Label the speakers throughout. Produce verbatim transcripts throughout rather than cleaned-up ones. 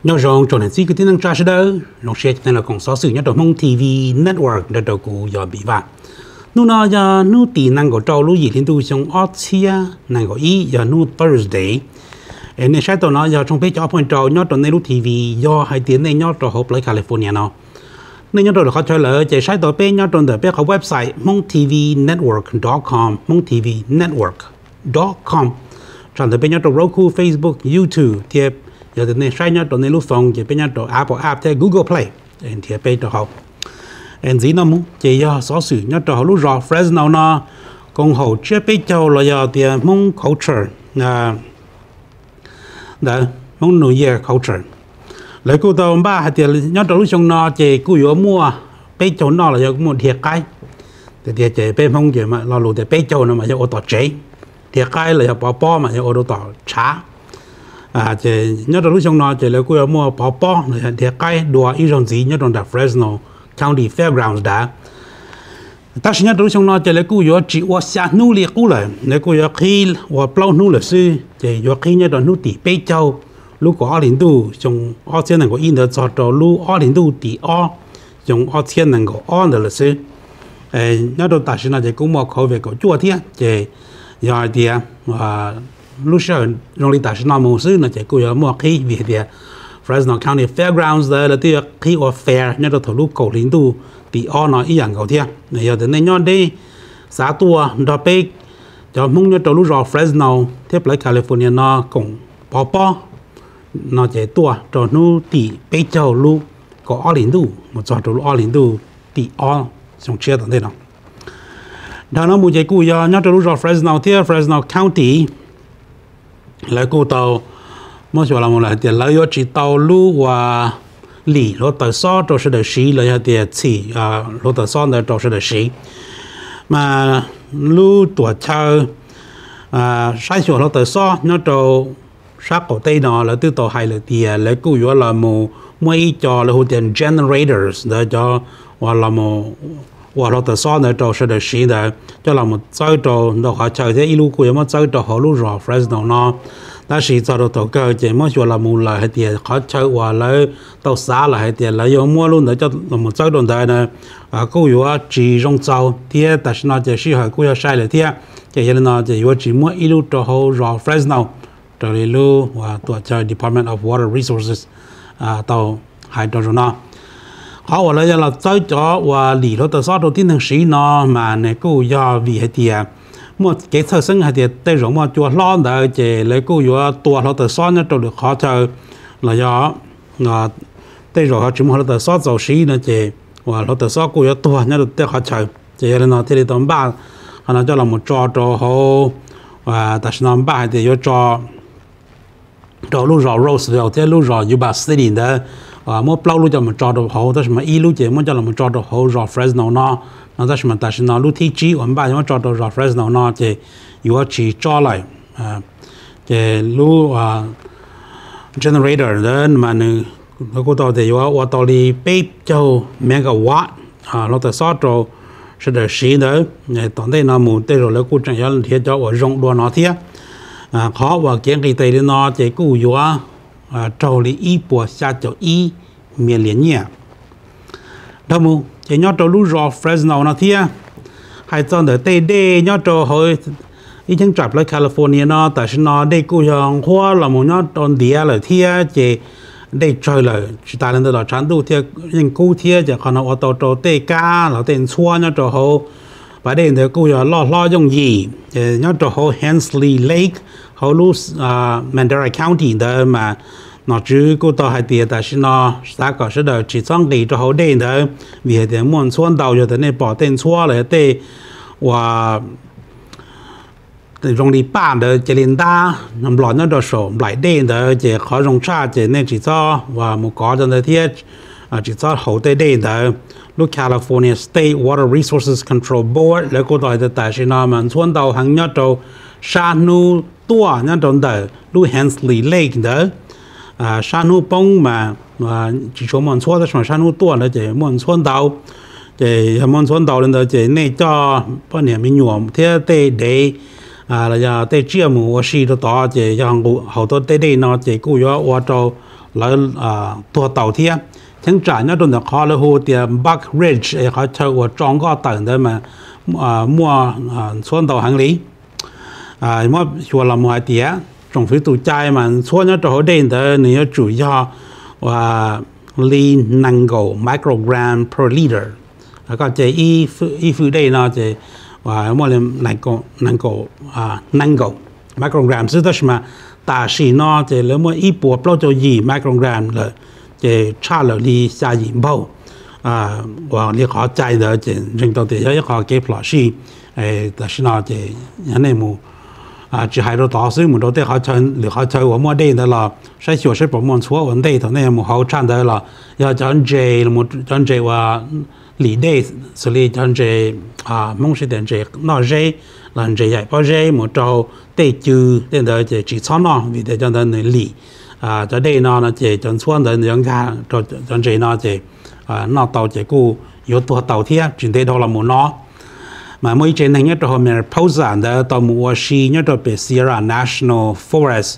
Speaker 1: nhớ rằng trong này chỉ cái tiếng năng trả đó, nó sẽ tên là công số sử nhất trong Hmong ti vi network để đầu cụ giờ bị vạ. Nu nó giờ nu tỷ năng có trâu lu gì liên tục trong Austria năng có ý giờ nu Thursday. Em này sai tao nó giờ trong page cho point trâu nhớ trong này lu ti vi do hai tiếng này nhớ trong hộp lấy California nó. Nên nhớ rồi khó trả lời chỉ sai tao page nhớ trong tờ page của website hmong t v network dot com hmong t v network dot com. Trong tờ page nhớ trong Roku, Facebook, YouTube thiab giờ từ này sai nhớ trong này lu phone chỉ page nhớ trong Apple app theo Google Play. Em thiab page trong hộp. Em gì nó muốn chỉ do số sự nhớ trong lúc rõ Fresno nó công hậu chưa biết châu là do tiền Hmong culture à đó Hmong New Year culture lấy cô tao ba hay tiền nhớ trong lúc trong nó chỉ cô yếu mua biết châu nó là do một thiệt cái thì thiệt chỉ biết Hmong chỉ mà lo lụt thì biết châu nó mà do ô tô chế thiệt cái là do bỏ bỏ mà do ô tô trả à chỉ nhớ trong lúc trong nó chỉ lấy cô yếu mua bỏ bỏ là thiệt cái đùa ý rằng gì nhớ trong đặc Fresno County Fairgrounds đã. Ta xin nhớ đối trong nó chỉ là cô có chỉ có xa nô liệt cũ lại, nếu cô có khi và bao nô là sư, chỉ có khi nhớ đó nô tỷ bê châu, lúc có ở tu trong ở trên này có in được cho cho lúc ở tu tỷ ở trong ở trên này có ở được là sư. Nhớ đó ta xin nói chỉ cũng một khẩu về có chua thế, chỉ giờ thì à lúc sau trong lịch ta xin nói một sư là chỉ cô có một khi vì thì Fresno County Fairgrounds đó là tiêu khi ở fair nhớ được thổ lúc cầu lính tu thì ở nó ý dạng cầu thiệt này giờ đến nhớ đi xã tua đó bé cho mong nhớ đầu lúc rồi Fresno tiếp lại California nó cũng bỏ bỏ nó chạy tua cho nó thì bé châu lúc có ở lính tu một chỗ đầu lúc ở lính tu thì ở trong chia tận thế nào đó nó muốn chạy cùi nhớ đầu lúc rồi Fresno tiếp Fresno County lại cô tàu mỗi chỗ làm một lại tiền lấy chỉ tàu lu và lì lúa tàu xó cho sự đời sĩ lấy tiền chỉ à lúa tàu xó để cho sự đời sĩ mà lu tuổi thơ à sai chỗ lúa tàu xó nó cho sát cổ tây nó là từ tàu hai là tiền lấy cú yếu là một mấy cho là hồ tiền generators để cho hoặc là một hoặc lúa tàu xó để cho sự đời sĩ để cho là một chơi trò nó họ chơi thế ilu cú yếu mà chơi trò họ lu rõ Fresno nó ta chỉ cho được tổ cơ chỉ mới cho là một lời hay tiền khó chơi và lấy tàu xá là hay tiền lấy dùng mua luôn để cho một số đồng thời này à cô yếu chỉ trong châu thì ta chỉ nói chỉ sử dụng cô yếu sai là thế chỉ là nói chỉ yếu chỉ mua ilu cho họ rõ Fresno cho ilu và tổ chức Department of Water Resources à tàu hydro nó họ và lấy là chơi cho và lý nó tàu số đầu tiên thằng sĩ nó mà này cô yếu vì hay tiền một cái thợ sinh hay thì tây rộng mà chùa lo đợi chỉ lấy cô yếu tua nó từ xóa nhất trong được khó chơi là do là tây rộng họ chỉ muốn nó từ xóa dầu xí nữa chỉ và nó từ xóa cô yếu tua nhất được khó chơi chỉ là nó thì tầm ba họ nói cho là một trò trò hồ và tại sao năm ba thì yếu trò trò lúc rồi Roseville thì lúc rồi Yuba City đó và một lâu lúc cho một trò đồ hồ đó mà y lúc chỉ muốn cho là một trò đồ hồ rồi Fresno nó nó ta mà ta xin nói lúc thi chỉ ông bà chúng cho đồ rồi Fresno nó chỉ yếu chỉ cho lại chỉ lúc generator đó mà nó có tao thì yếu ở tao đi bảy châu megawatt à nó ta sót rồi sẽ được xí nữa này tận đây nó muốn tới rồi nó cũng chẳng yếu thì cho ở rộng đua nó thiệt à khó và kiến cái tây nó chỉ cũ yếu à trâu đi ít bùa xa cho ít miền liền nhẹ đâu mu chỉ nhớ trâu lú rò Fresno nó thiệt hay cho để tây đây nhớ trâu hồi ít chẳng chập lại California nó tại sao nó đây cũ hàng hoa là một nhớ trâu địa là thiệt chỉ đây chơi là chỉ ta lên đó chán tu thiệt nhưng cũ thiệt chỉ còn nó tàu trâu tây cá là tên xua nhớ trâu hồ và đây thì cũ giờ lo lo dùng gì nhớ trâu hồ Hensley Lake họ lúc Mandara County đó mà nó chứ cô tao hay tiền tại sao nó sao có sự đời chỉ trong đi cho họ đến đó vì thế muốn xuân đầu rồi thế bỏ tiền xóa lại thế và dùng đi bán đó chỉ liên ta nằm lọt nó đồ sổ lại đến đó chỉ khó dùng cha chỉ nên chỉ cho và một có trong đó thiết chỉ cho hậu tây đến đó lúc California State Water Resources Control Board lấy cô tao tại sao nó mà xuân đầu hàng nhất đầu sa nu tua nhá trong đời lu Hensley Lake đó à sa nu bông mà chỉ số mòn xóa đó mà sa nu tua đó chỉ mòn xuân đầu chỉ mòn xuân đầu lên đó chỉ này cho bao nhiêu mình nhuộm thế tê để à là giờ tê chia mù xì đó tỏ chỉ rằng hậu tôi tê đây nó chỉ cú yếu ở trong là tua tàu thiệp chẳng trả nhớ đồn được họ là hồ thì Buck Ridge họ chơi của trong có tận đấy mà mua xuân tàu hành lý à mà chùa làm một tía trong phía tụ trai mà xuân nhớ chỗ đến đấy nếu chủ yếu và lean năng cầu microgram per liter có chơi y y phụ đây nó chơi và mỗi lần năng cầu năng cầu à năng cầu microgram tức là mà ta chỉ nó chơi lấy mỗi y bộ bao nhiêu gì microgram là chơi trả lời đi xa gì bao à và lý họ chạy đó chơi chúng tôi thì họ cái plot gì ấy ta chỉ nó chơi anh em mu à chỉ hai đứa đó sư mu đó thì họ chơi lý họ chơi và mỗi đây đó là sai sửa sai bộ môn số vấn đề thôi nên mu họ chọn đó là要chọn chơi là một chọn chơi và lý đề xử lý chọn chơi à mong sẽ đến chơi nó chơi là chơi vậy bao chơi một trâu tê chư đến đó chơi chỉ chọn nó vì để cho nó lý à cho đây nó là chỉ chọn xuân đến những cái cho chọn chơi nó chỉ à nó tàu chỉ cũ yếu tố tàu thiệp chuyển tới đó là một nó mà mỗi trên này nhất là Minneapolis đó tàu mua xí nhất là về Sierra National Forest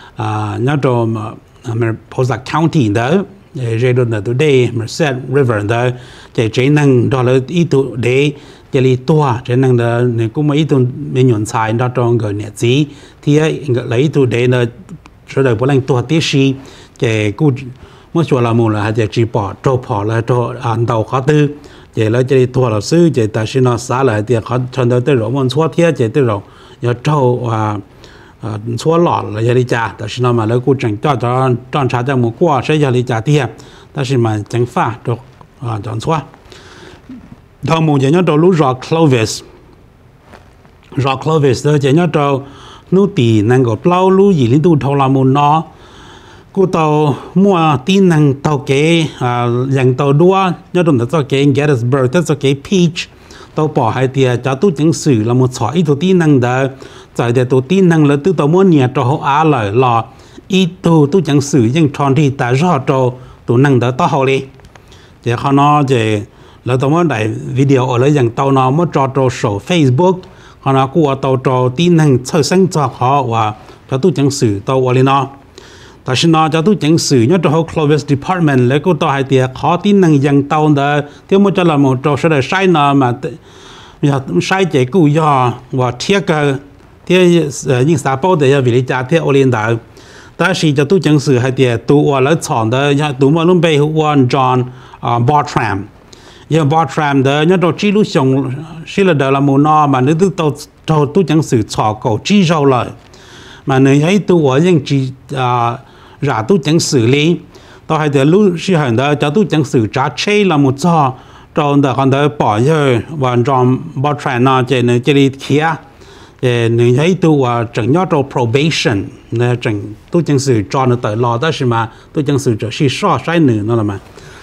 Speaker 1: à nhất là Minneapolis County đó rồi đó là today Merced River đó chỉ trên năng đó là ít tụ để chỉ là tua trên năng đó nếu cũng mấy tụ mình nhận sai đó trong cái nhật gì thì lấy tụ để là rồi đời bữa nay tua tí xí chỉ cúมื่อชัวร์ละมูลจะจีปอโจพอแล้วโจอ่านเตาเขาตื้อเจแล้วจะตัวเราซื้อเจแต่ชินอสาเลยเดี๋ยวเขาชนเตอร์เรามันชัวเทียเจเตอร์เราอย่าโจว่าชัวหลอดเลยยาลิจ่าแต่ชินอมาแล้วกูจังจ้าจอนจอนชาจะมูกัวใช้ยาลิจ่าเทียแต่ชินมาจังฟ้าโจอ่าจอนชัวทางมูจะเนี่ยโจรู้รอคลอวิสรอคลอวิสเดี๋ยวจะเนี่ยโจนู่ตีนั่งกับเปล่ารู้ยี่ลิ้นตูทอลามูนอกูตาวมัวตีนังตาวเกย์อ่าอย่างตาวดัวยอดตาวเกย์ Gettysburg ตาวเกย์ Peach ตาวป่อให้เดียจะตู้จังสื่อเราหมดสอยตัวตีนังเด้อใจเดียตัวตีนังแล้วตู้ตาวมัวเนี่ยตัวเขาอาเลยรออีตัวตู้จังสื่อยังทอนที่แต่รอตัวตัวนังเด้อต่อเขาเลยเดี๋ยวเขาเนาะจะแล้วตาวมัวได้วิดีโออะไรอย่างตาวเนาะมัวจอตัวโชว์ Facebook เขาเนาะกูว่าตาวจอตีนังเชื่อสังจอเขาว่าจะตู้จังสื่อตาวอะไรเนาะแต่ฉันน่าจะตู้จังสื่อเนี่ยตัวเขา Clovis Department แล้วก็ตัวไอเดียขอที่นั่งยังเตาเด้อที่มันจะละมันตัวสุดท้ายใช้น่ะมาอยากใช้เจกูย่อว่าเทียกันที่ยิ่งสาปเดียวิลิจาที่โอเลียนเด้อแต่สิจะตู้จังสื่อไอเดียตัวแล้วสอนเด้อยังตัวมันลุ่มไปวันจอห์นบอร์ทรัมยังบอร์ทรัมเด้อเนี่ยตัวจีลุชงสิละเด้อละมันน่ะมันนึกตัวตัวตู้จังสื่อสอนกูจีเจ้าเลยmà người ấy tôi những chỉ ra tôi chẳng xử lý tôi hay để lúc khi hành đó cho tôi chẳng xử trả chế là một cho trong đó còn đó bỏ rồi và trong bao trải nó chỉ nên chỉ đi kia người ấy tôi chẳng nhớ trong probation nên chẳng tôi chẳng xử cho nó tới lo đó là mà tôi chẳng xử cho khi so sai nữa nó là mà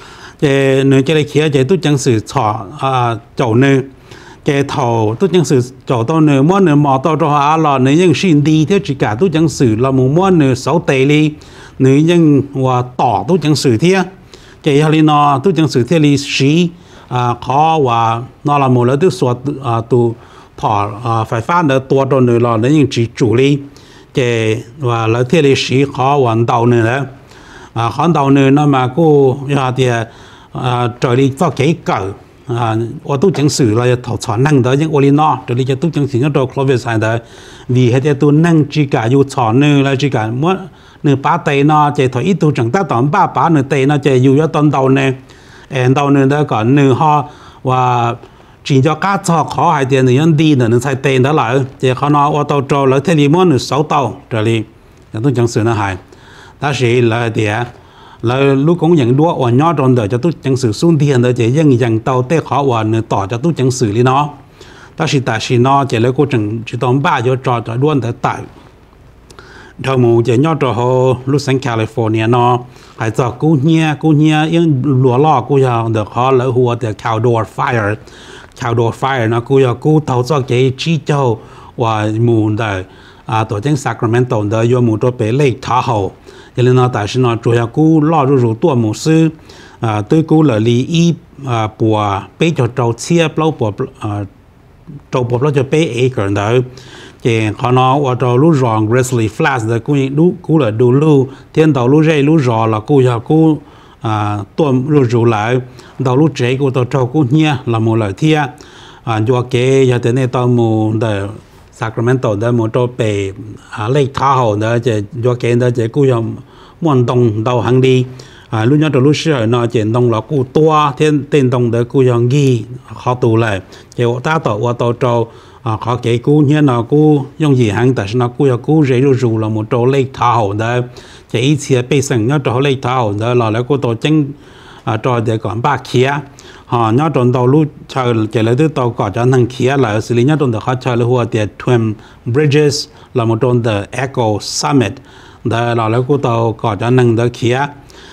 Speaker 1: người chỉ đi kia chỉ tôi chẳng xử cho chỗ nữa cái thầu tôi chẳng xử chỗ tôi nữa muốn nữa mò tôi cho họ là nữa những xin đi thế chỉ cả tôi chẳng xử là một muốn nữa sáu tệ đi nữa những và tỏ tôi chẳng xử thế cái hay nó tôi chẳng xử thế đi xí à khó và nó là một là tôi soát à tôi thọ phải phát đượcตัวtôi nữa là những chỉ chủ lý cái và là thế đi xí khó hoàn đầu nữa đấy à hoàn đầu nữa nó mà cô là thì à trời đi cho cái cỡ à我都真是来头传能的，因我哩孬，这里就都真是那种 Clovis 的，vì hay tôi năng chỉ cả yêu chọn nữa là chỉ cả muốn nửa ba tây nó chỉ thôi ít tôi chẳng ta tóm ba ba nửa tây nó chỉ yêu cho tuần đầu này, em đầu nửa đó còn nửa họ và chỉ cho cá cho khó hay tiền nửa đi nửa nửa sai tây đó lại, chỉ họ nói ở tàu trâu lại thế li muốn nửa sáu tàu,这里tôi chẳng sự nó hay,但是là địa là lúc cũng nhận đua ở nhỏ trong đời cho tôi chẳng xử xuống tiền đời chỉ dân dành tàu tê khó và nửa tỏ cho tôi chẳng xử lý nó, ta chỉ tại chỉ nó chỉ lấy cô chẳng chỉ tóm ba cho trò trò đuôn tới tại, đầu mùa chỉ nhỏ trò hồ lúc sang California nó hay cho cô nhia cô nhia yên lúa lò cô giờ được họ lỡ hùa từ outdoor fire, outdoor fire nó cô giờ cô tàu cho cái chi châu và mùa đời à tổ chức Sacramento đời vô mùa cho bé lake thảo cho nên nó tại sao nó chủ yếu cú lo rồi rồi tua một sư à tôi cú là lý y à bùa bé cho trâu chia lâu bùa à trâu bùa lâu cho bé ấy cái đó chỉ họ nó ở trong lú ròn grizzly flats là cú lú cú là đủ lú thiên đầu lú dây lú rò là cú giờ cú à tuần lú rủ lại đầu lú chế cú tàu trâu cú nhia là một loại thia à do cái giờ tới nay tàu một đời Sacramento đời một trâu bể à Lake Tahoe đời chỉ do cái đời chỉ cú giờ muốn đông đầu hàng đi à lúc nhớ trong lúc xưa nó chỉ đông là cú toa thiên tên đông đời cú giờ ghi họ tụ lại chỉ ta tàu ở tàu trâu à họ kể cú như nào cú dùng gì hàng tại sao cú cú dễ rồi dù là một chỗ Lake Tahoe đó chỉ ít xe bây giờ nhớ chỗ Lake Tahoe đó là lấy cú tổ chính à cho để còn ba kia họ nhớ trong đầu lúc chờ chỉ lấy từ tàu có cho thằng kia là xử lý nhớ trong đó họ chờ là hoa để Twin Bridges là một trong the Echo Summit đó là lấy cú tàu có cho thằng đó kia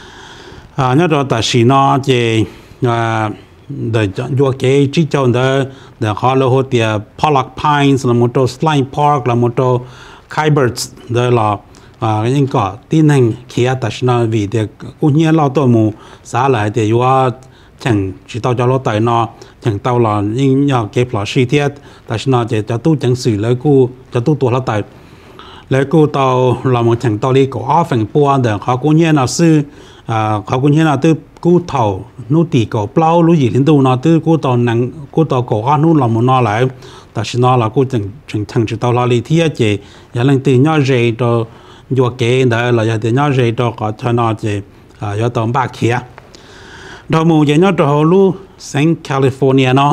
Speaker 1: à nhớ trong tại sao nó chỉ à để cho cái chỉ cho đó để họ là hồ tiệp Pollock Pines là một chỗ Slime Park là một chỗ Kybert đó là à những cái tin hành kia tại sao vì để cũng như lao động mù xã lại để yo chẳng chỉ tao cho nó tại nó chẳng tao là những nhà cái plot chi tiết tại sao để cho tôi chẳng xử lấy cô cho tôi tuổi nó tại lấy cô tao là một chẳng tao đi có often qua để họ cũng như là sư à họ cũng như là từ cú thầu nô tì cổ plau lú gì đến tu nó từ cú tàu nặng cú tàu cổ ăn nô làm một nó lại tại sao nó là cú chẳng chẳng chẳng chỉ tàu là lý thiết chế giờ lần từ nhau dễ cho vô kế đó là giờ từ nhau dễ cho có cho nó chế à giờ tàu ba kia đầu mùa giờ nhau cho lú sang California nó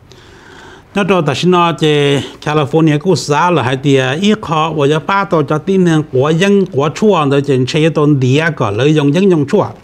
Speaker 1: nó cho tại sao nó chế California cú xã là hai tia ít khó và giờ ba tàu cho tin rằng của dân của chua đó trên chế tàu địa có lợi dụng dân dùng chua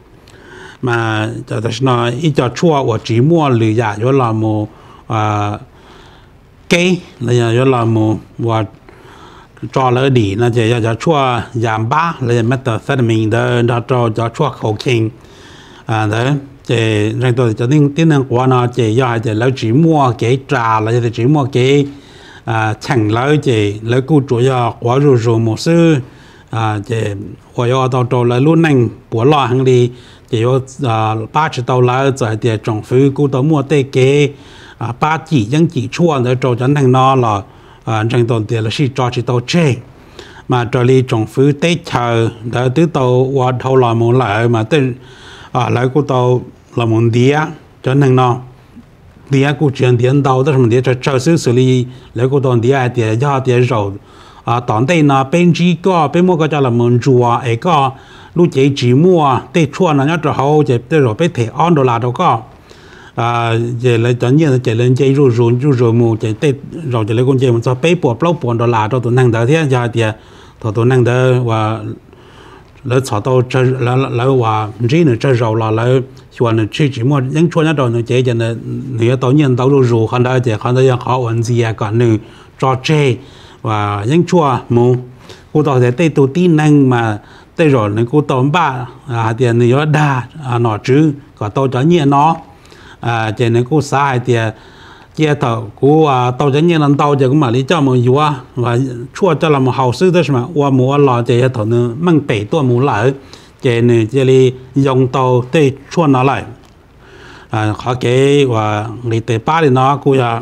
Speaker 1: mà cho ta nói ít cho chua và chỉ mua lười giả cho là một à cây là cho là một và cho lỡ đi là chỉ cho chua giảm ba là methamphetamine đó đó cho cho chua cocaine à đấy chỉ rằng tôi cho tin tin rằng qua nó chỉ do chỉ lỡ chỉ mua cái trà là chỉ mua cái à chẳng lỡ chỉ lỡ cụ chủ do quá rồi rồi một số à chỉ qua do tao cho lỡ luôn nành của lo hàng đi chỉ có ba chỉ tàu là tại địa trồng phu cú tàu mua tê kế ba chỉ dân chỉ chua để cho chân thành nó là trong tuần tiền là chỉ cho chỉ tàu chê mà cho đi trồng phu tê chờ để từ tàu qua thâu là một lại mà từ lại cú tàu là một đĩa chân thành nó đĩa cú chuyển tiền tàu đó là đĩa cho cho xử xử lý lại cú tàu đĩa đĩa do đĩa rồi à tận đây nó bên chỉ có bên mua cái cho là một chùa ấy có lúc chỉ chỉ mua tê chua nó nhớ cho hậu chỉ tê rồi bé thể on đô la đâu có à chỉ lấy cho nhiên chỉ lên chơi rồi rồi rồi rồi mua chỉ tê rồi chỉ lấy con chơi một số bé bùa bao bùa đô la cho tụi năng đó thế giờ thì tụi tụi năng đó và lấy炒到这来来话只能这肉了来说呢吃只么人说那种呢这件呢你要到年到入入看到这看到要好文字啊干呢做这và những chua mù cô tao sẽ tây tu tin năng mà tây rồi nên cô tao ba à tiền này nó đa à nó chứ có tao cho nhẹ nó à cho nên cô sai tiền chia tao cô à tao cho nhẹ lần tao cho cũng mà lý cho mọi người và chua cho là một hậu sư đó mà qua mùa lò cho thằng nó mang bể tua mù lại cho nên cho đi dùng tao tây chua nó lại à khó kế và lý tây ba thì nó cô à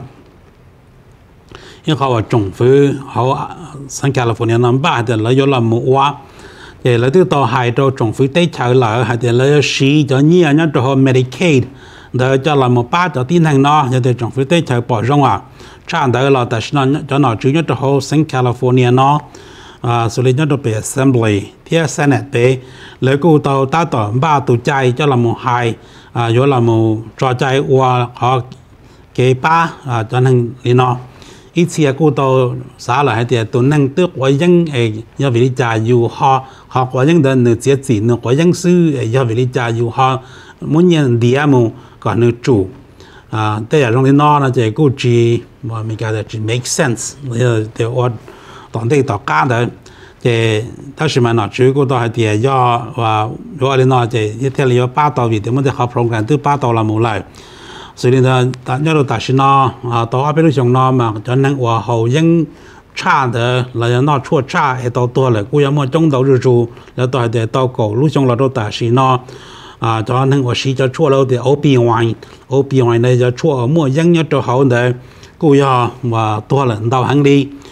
Speaker 1: nhưng họ trồng phu họ sang California năm ba thì lấy vô làm một quá thì lấy từ tàu hai trâu trồng phu tết chờ lại hay thì lấy xí cho nhiều nhất cho họ Medicaid để cho làm một ba cho tin hàng nó thì trồng phu tết chờ bỏ ra ngoài cha đó là tại sao cho nó chủ nhất cho họ sang California nó à xử lý nhất cho về Assembly thì Senate về lấy cô tàu ta tàu ba tụ chạy cho làm một hai à vô làm một trò chạy qua họ cái ba à cho nên nó ít xíu cô tao xã lại hay thì tôi năng tước quá dân ấy do vì cha yêu họ họ quá dân đơn nữ chết gì nữ quá dân sư ấy do vì cha yêu họ muốn nhận địa mu còn nữ chủ à đây là trong nó là chỉ cô chỉ mà mình cái là chỉ make sense là để ở toàn đây tao cá đấy thìถ้า是嘛那只cô tao hay thì do và do là nó chỉ theo là ba tao vì thì mình học program từ ba tao là một lại所以呢，大家都大是呢啊，到那边上呢嘛，就能往后因差的来那错差也到多了，古要么中到日出，แล้ว到的到狗路上了都大是呢啊，就能我是就错了的 O B Y O B Y 呢就错么因一就好的，古要话多了到行里，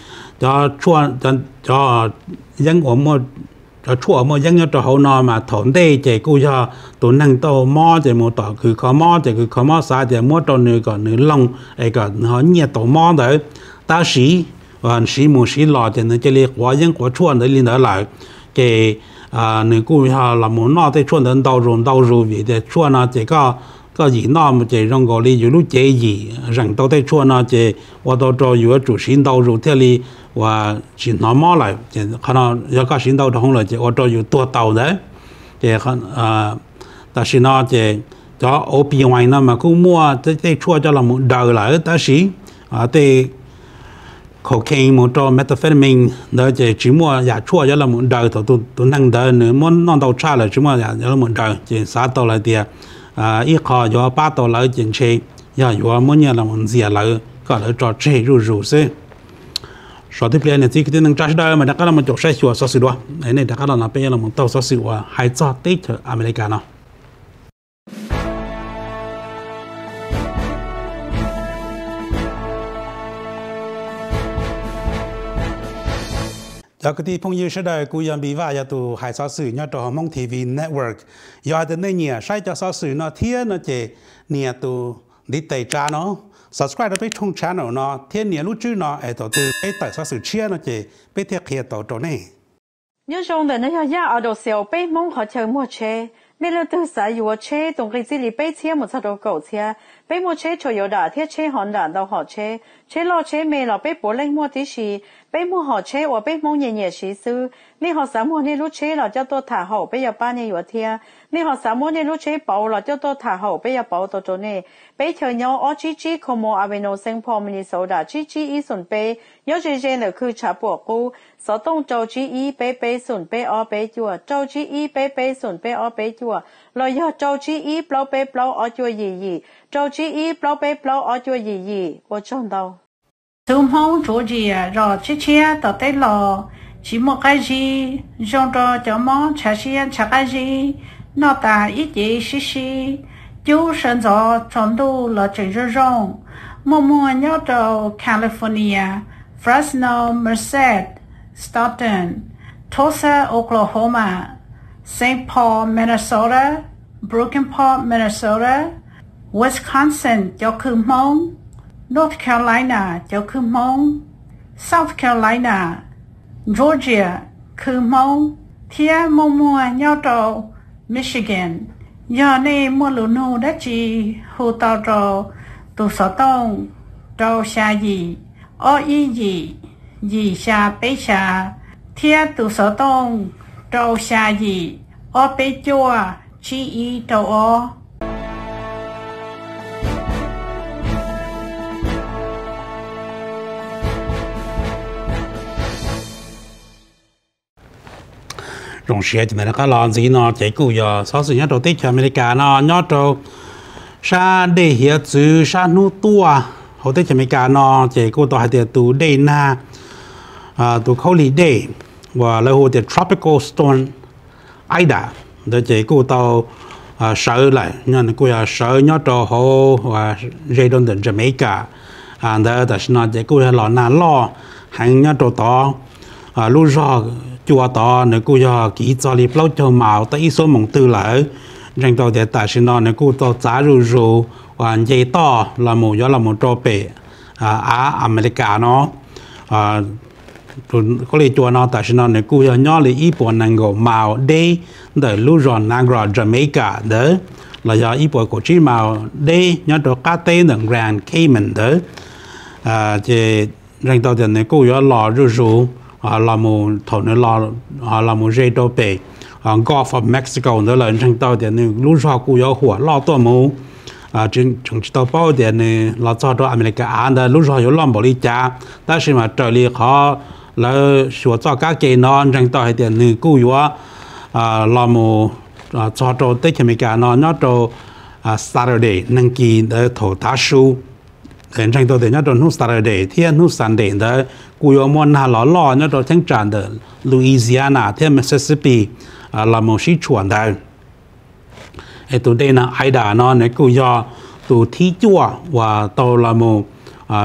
Speaker 1: cho chua cho cho dân ở một cho chua một dân cho hậu nọ mà thốn đây chỉ cô cho tụi năng tàu mò chỉ một tàu cứ khó mò chỉ cứ khó mò sai chỉ mua tàu nữa còn nữa lông ấy còn họ nhiệt tàu mò đấy ta xí và xí một xí lò thì nó chỉ lấy quả dân quả chua để lên đó lại cái à nữa cô cho là muốn nó để chua đến đau rồi đau rồi vì để chua nó chỉ có có gì nó mà chỉ trong gọi là lúc chế gì rằng tao thấy chua nó chỉ và tao choอยู่主心道入这里và chỉ nó mò lại chỉ khả năng要个心道通了只我做有多道的只可啊但是呢只cho ô pi ngoài nó mà cũng mua cái cái chua cho là một đời lại ta sĩ à cái cocaine một cho methamphetamine đó chỉ chỉ mua giả chua cho là một đời thôi tôi tôi năng đời nữa muốn non đầu cha là chỉ mua giả cho là một đời chỉ sáu tàu lại tiền à ít khó cho ba tàu lại chuyện chơi giờ giờ muốn nhà là một gì lại có lại trò chơi rủ rủ xí sau tiếp theo này thì cái năng trái đời mà đã có là một chỗ sai chùa sao sự đó này này đã có là bây giờ là một tàu sao sự và hai cho tết ở America nào giờ cái phong yêu sẽ đời cú yên bị vạ giờ tụ hai sao sự nhớ cho Hmong ti vi network giờ đến đây nhỉ sai cho sao sự nó thiên nó chỉ nhỉ tụ đi tây tra nó subscribe tới trong channel nó thiên nhỉ lúc trước nó ở tổ tư cái tại sao sự chia nó chỉ biết thiết hiện tổ chỗ này
Speaker 2: nhớ trong đời nó giờ giờ ở đồ xèo bé mong họ chờ mua chế nên là từ xã yêu chế tổng cái gì bé chia một số đồ cầu chia bé mua chế cho yêu đã thiết chế hòn đạn đâu họ chế chế lo chế mê lo bé bố lên mua tí gì bé mua họ chế và bé mong nhẹ nhẹ xí sư nên họ sắm mua nên lúc chế là cho tôi thả hậu bé giờ ba nhẹ yêu thia nên họ sắm mua nên lúc chế bảo là cho tôi thả hậu bé giờ bảo tôi chỗ này bé chờ nhau ở G G como Aveno Saint Paul Minnesota G G ý xuân bé nhớ G G là cứ trả bộ cũ sở đông châu G ý bé bé xuân bé ở bé chùa châu G ý bé bé xuân bé ở bé chùa rồi giờ châu G ý bao bé bao ở chùa gì gì châu G ý bao bé bao ở chùa gì gì我知道
Speaker 3: Tụm hông chỗ gì à, rồi chiếc xe tao tới lò, chỉ một cái gì, dùng cho cho món chả xe chả cái gì, nó ta ít gì xí xí, chú sinh ra trong đó là chỉ rất rộng, mua mua nhớ cho California, Fresno, Merced, Stockton, Tulsa, Oklahoma, Saint Paul, Minnesota, Broken Park, Minnesota, Wisconsin, cho khử mông. North Carolina, cho khử mông, South Carolina, Georgia, khử mông, thiab mông mua nhau trò Michigan, giờ này mua lúa nô đã chỉ hồ tàu trò tụ sở tông, trò xa gì, ở ý gì, gì xa bế xa, thiab tụ sở tông, trò xa gì, ở bế chua, chỉ ý trò ở.
Speaker 1: rong xe thì nó có làm gì nó chỉ cụ giờ sau sự nhớ đầu tiên cho America nó nhớ đầu sa để hiện chữ sa nu tua hậu tiên cho America nó chỉ cụ tàu hai tiền tụ đây na à tụ holiday và lễ hội tiền tropical storm Ida để chỉ cụ tàu sợ lại nhưng cụ giờ sợ nhớ đầu hồ và dây đông đến Jamaica à đó là nó chỉ cụ là na lo hàng nhớ đầu to à lúc rồi chùa to nếu cô giờ kỹ cho li lâu cho màu tới số mong tư lại rằng tàu để tại sinh nó nếu cô tàu giá rù rù và dây to là một do là một trò bể à America nó à có lý chùa nó tại sinh nó nếu cô giờ nhỏ li ít bộ năng gồm màu đây để lúc rồi năng rồi Jamaica đó là do ít bộ của chỉ màu đây nhớ đồ cá tê đằng Grand Cayman đó à thì rằng tàu để nếu cô giờ lò rù rù à là một thổ nữa là à là một dây đô bể à Gulf of Mexico nữa là trong tàu thì nếu lúc sau cũng có hỏa lo to mù à trên trong tàu bao thì nếu là cho đó America anh đã lúc sau có làm bảo lý cha,但是mà trở lại họ là số cho các cái nó trong tàu thì nếu cũng có à là một à cho đó tới America nó nó đó à Saturday năng kỳ để thổ thả su hiện trong tôi thì nhớ đến lúc Saturday, thiên lúc Sunday đó, cúi ở môn hà lò lò nhớ đếnทั้ง tràn de Louisiana, thiên Mississippi, là một sĩ chuẩn đây. Ở tụi đây là Ida nó này cúi ở tụi thi chua và tàu là một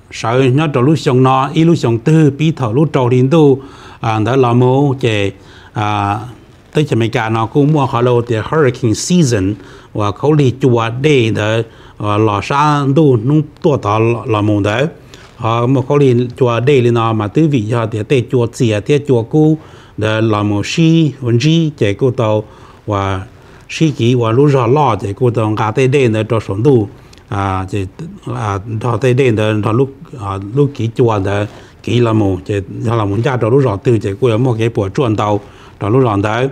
Speaker 1: sợ nhớ trâu lúc xong nó ít lúc xong tư bí thở lúc trâu đến tu à đó là mô chế à tới cho mấy cái nó cũng mua họ lâu thì hurricane season và khẩu lý chùa đây đó lò sang tu nung tua tao là mồm đấy họ một khẩu lý chùa đây là nó mà tứ vị họ thì tây chùa xìa thì chùa cũ đó là một si vấn gì chế cô tàu và si kỹ và lúc giờ lo chế cô tàu cả tây đây là cho sống tu à chế à thọ tây đây là thọ lúc à lúc kỹ chùa đó kỹ là một chế là muốn ra cho lúc giờ từ chế cô một cái bộ chuẩn tàu cho lúc giờ đấy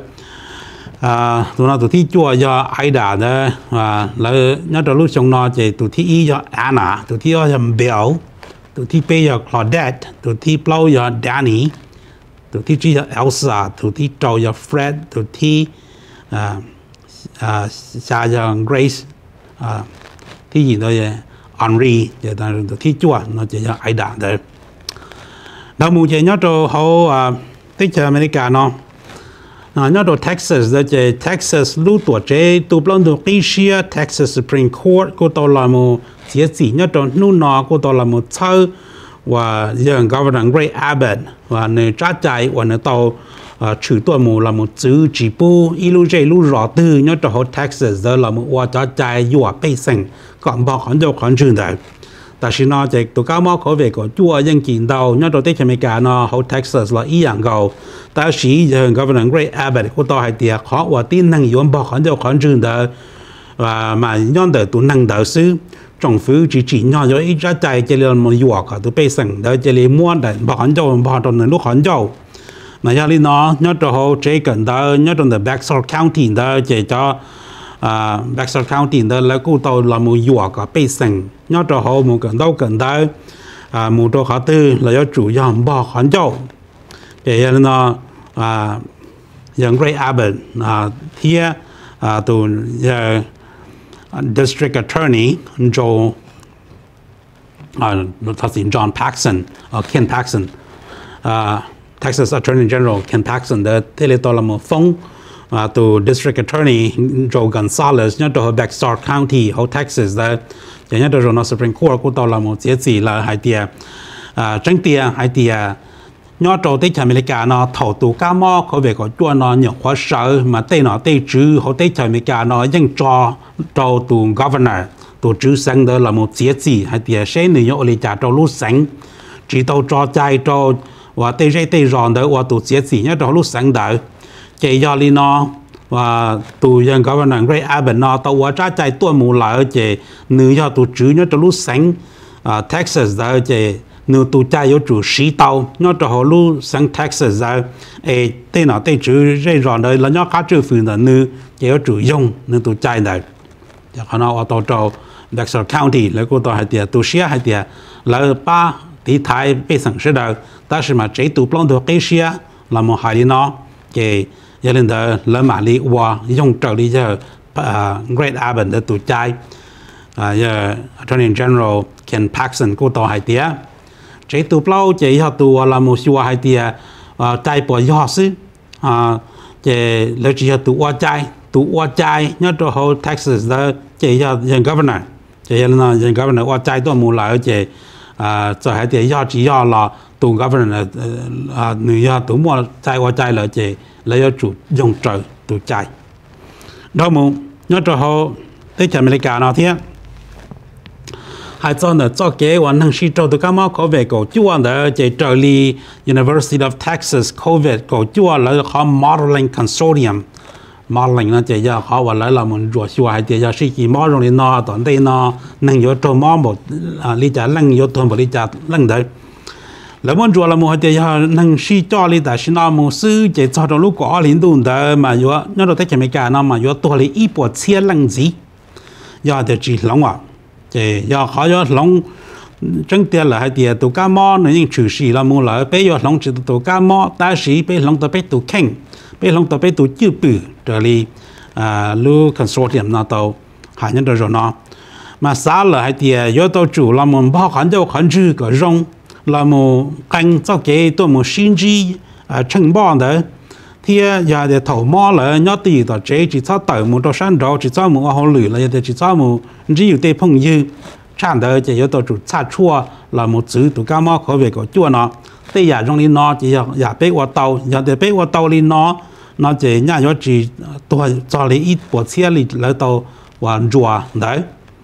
Speaker 1: à tụi nó tụi thi chùa do ai đã đó à là nhớ cho lúc xong nó chế tụi thi y do Anna tụi thi do Bill tụi thi P do Claudette tụi thi Plau do Danny tụi thi G do Elsa tụi thi Trâu do Fred tụi thi à à Sa do Grace à thi gì đó Henry vậy là tụi thi chùa nó chỉ do ai đã đấy đâu muốn chế nhớ cho họ à tích cho America nó à nhớ cho Texas đó chế Texas lưu tuổi chế tụ plan tụ Asia Texas Supreme Court cô tao làm một chia sẻ nhớ cho nu nọ cô tao làm một thơ và dân Governor Gray Abbott và nơi trả chạy và nơi tàu trừ tuổi mù là một chữ chỉ bu ilu chế lu rõ từ nhớ cho họ Texas đó là một và trả chạy dọa bê sinh còn bao khoản đâu khoản trường đấyแต่สินะจะตัวก้าวมอเขาเวก็จั่วยังกินดาวเนี่ยตัวเตชอเมริกาเนาะเขาเท็กซัสละอีอย่างเก่าแต่สียังกับนังเกรย์แอเบตก็ต่อให้เดียเขาว่าที่นั่งย้อนบอกเขาจะขอนจึงเดอว่ามาย้อนเดอตัวนั่งเดอซื้อจงฟื้นจีจีย้อนย้อนอีจ้าใจจะเรียนมันอยู่กับตัวเป้สังเดอจะเรียนม้วนเดอบอกเขาจะบอกตัวหนึ่งลูกเขาจะมาอย่างนี้เนาะเนี่ยตัวเขาเจกันเดอเนี่ยตัวเดอแบ็กซอร์คันตี้เดอจะจะà Baxter County đó là cô tàu là một dọa cả bê sinh nhớ cho họ một gần đâu gần đây à một chỗ khác tư là do chủ yếu bỏ khoản châu để nó à những Gray Abbott à thì à từ District Attorney Joe à thật sự John Paxson à Ken Paxson à Texas Attorney General Ken Paxson đó thế là là một phong à từ District Attorney Joe Gonzalez nhớ cho Baxter County ở Texas đó chỉ nhớ cho nó Supreme Court của tao là một cái gì là hai tia à tranh tia hai tia nhớ cho tới America nó thầu tụ cá mò có về có chua nó nhiều quá sợ mà tây nó tây chữ họ tới America nó vẫn cho cho tụ governor tụ chữ sang đó là một cái gì hai tia sẽ người nhớ lấy trả cho lúc sáng chỉ tao cho trái cho và tây tây tây ròn đó và tụ cái gì nhớ cho lúc sáng đó chỉ do li nó và tụ dân có vấn đề Gray Abbott nó tàu hóa trả chạy tuần mù lại ở chỉ nữ do tụ chữ nhớ cho lúc sáng Texas đó chỉ nữ tụ chạy ở chủ sĩ tàu nhớ cho họ lúc sáng Texas đó ấy tên nó tên chữ dây ròn đấy là nhớ cá chữ phun là nữ chỉ ở chủ dùng nữ tụ chạy đấy cho họ nó ở tàu trâu Baxter County lấy cô tàu hai tiệt tụ xia hai tiệt là ba tí thái bị sản xuất được ta sẽ mà chế tụ plan được cái xia là một hai đi nó cái giờ lên đó là mà li qua dùng trợ lý cho Great Abbott để tụ chạy giờ Attorney General Ken Paxson cô tàu hai tia chế tụ plau chế họ tụ là một số hai tia chạy bỏ gió xứ chế lấy chỉ họ tụ qua chạy tụ qua chạy nhớ cho họ Texas đó chế họ dân governor chế giờ là dân governor qua chạy tôi mua lại chế cho hai tia gió chỉ gió là tụ governor người gió tụ mua chạy qua chạy là chế lấy cho chủ dùng trời tụ chạy đó mà nhớ cho họ tới America nào thế hai cho nó cho kế hoàn thành sĩ trâu từ các máu có về cổ chúa đó chạy trợ lý University of Texas COVID cổ chúa là họ modeling consortium modeling nó chạy ra họ và lại là một rùa xua hay chạy ra sĩ kỳ mò rồi nó tận đây nó nâng vô trâu mò một lý trả lăng vô thôn một lý trả lăng đấy là muốn rùa là một hay chạy ra nâng sĩ cho lý trả sĩ nó một sư chạy cho trong lúc có lính đồn đó mà vô nó đâu tới America nó mà vô tôi lý ít bộ chia lăng gì do thì chỉ lòng à chỉ do họ do lòng chân tiền là hai tiền tụ cá mò nó những chủ sĩ là mua lại bây giờ lòng chỉ tụ cá mò ta sĩ bây lòng tụ bây tụ keng bây lòng tụ bây tụ chữ bự trở đi à lu consortium nó tàu hai nhân rồi nó mà sao là hai tiền do tàu chủ là một bao khoản cho khoản dư cái rong là một canh cho cái tôi một sinh chi à chân bò đấy thì giờ để thầu mò là nhớ tỷ đó chế chỉ cho tàu một đồ sản đó chỉ cho một hồ lửa là để chỉ cho một chỉ有 để phong dư chăn đời chỉ có tàu chủ cha chua là một chữ tụ cá mò khó về của chua nó tây giả trong đi nó chỉ giả bé qua tàu giả để bé qua tàu đi nó nó chỉ nhà nó chỉ tôi cho lấy ít bộ xe đi lấy tàu và rùa đấy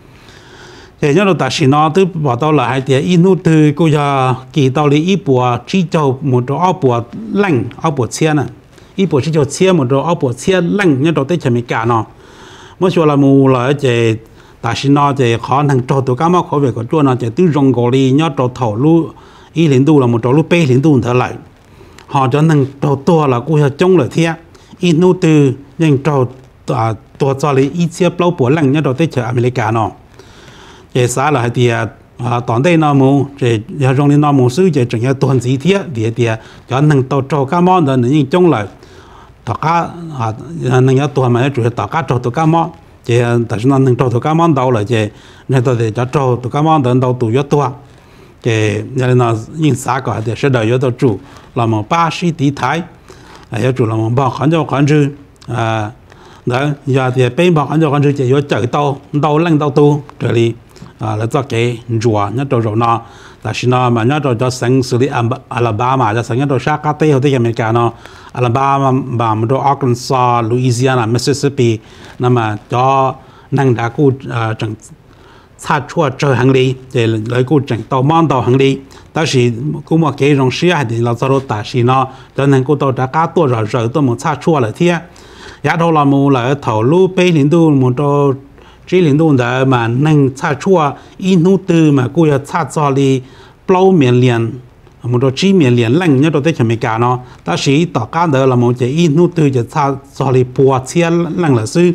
Speaker 1: thì nhớ là ta xin nó từ bỏ tàu là hai tiếng ít nút từ cô giờ kỳ tàu lấy ít bộ chỉ cho một chỗ áo bộ lạnh áo bộ xe này ít bộ chỉ cho xe một chỗ áo bộ xe lạnh nhớ đầu tới chả mấy cả nó mới cho là mù là chỉ ta xin nó chỉ khó năng cho tụi cá mắc khó về của chua nó chỉ từ rong gò đi nhớ trâu thầu lu ý liên tu là một trâu lu bê liên tu thở lại họ cho năng trâu to là cô giờ trông lại thế ít nút từ nhưng trâu à to cho lấy ít xe bao bùa lạnh nhớ đầu tới chợ America nó chỉ xã là thì à tòn đây nó mù chỉ giờ rong đi nó mù sư chỉ chẳng nhớ tuần gì thế thì thì cho năng tàu trâu cá món đó nhưng trông lại tất cả à năng nhớ tuần mà chủ yếu tất cả trâu tụi cá món chỉ tại sao năng trâu tụi cá món đâu là chỉ nên tôi thì cho trâu tụi cá món đến đâu tụi yếu tua chỉ nên là những xã có thì sẽ đợi yếu tố chủ là một ba sĩ tí thái yếu chủ là một bao khoản cho khoản dư à đấy giờ thì bên bao khoản cho khoản dư chỉ yếu chạy tàu tàu lăng tàu tu trở đi à là cho cái rùa nhất trâu rùa nó là xin nó mà nhất trâu cho sáng xử lý Alabama cho sáng nhất trâu sát cá tây ở tây America nó Alabama và một trâu Arkansas, Louisiana, Mississippi nằm mà cho năng đã cô chẳng sát chua chơi hàng đi để lấy cô chẳng tàu món tàu hàng đi đó là cô mà cái rong xia thì là cho ta xin nó cho nên cô tàu đã cá tua rồi rồi tôi muốn sát chua là thế giá đâu là một là thầu lu bê liên tu một trâu chỉ liên tu đó mà năng sát chua in nút từ mà cô要sát cho đi bao miền liền một đôi chỉ miền liền lạnh nhất đôi tới chả mấy cả nó, ta chỉ tỏ cá đó là một cái in nút từจะsát cho đi bùa chia lạnh là sư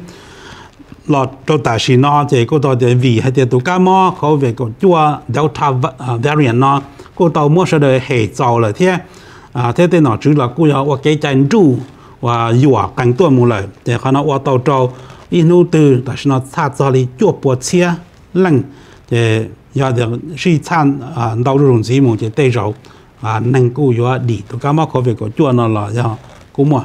Speaker 1: lọt cho ta chỉ nó chỉ cô tao để vì hay để tụ cá mòเขาvề cái chua Delta variant nó cô tao mua sẽ được hệ giàu là thế à thế thì nó chỉ là cô要ว่าcái chân trụ và dọa cảnhตัวmột lời đểเขาnóว่าtao trâu in nút từ ta chỉ nó sát cho đi chua bùa chia lạnh để giờ thì suy chăn à đau rụng gì một cái tê rau à năng cú yo đi tụi cá mắc khó về của chua nó là do cú mà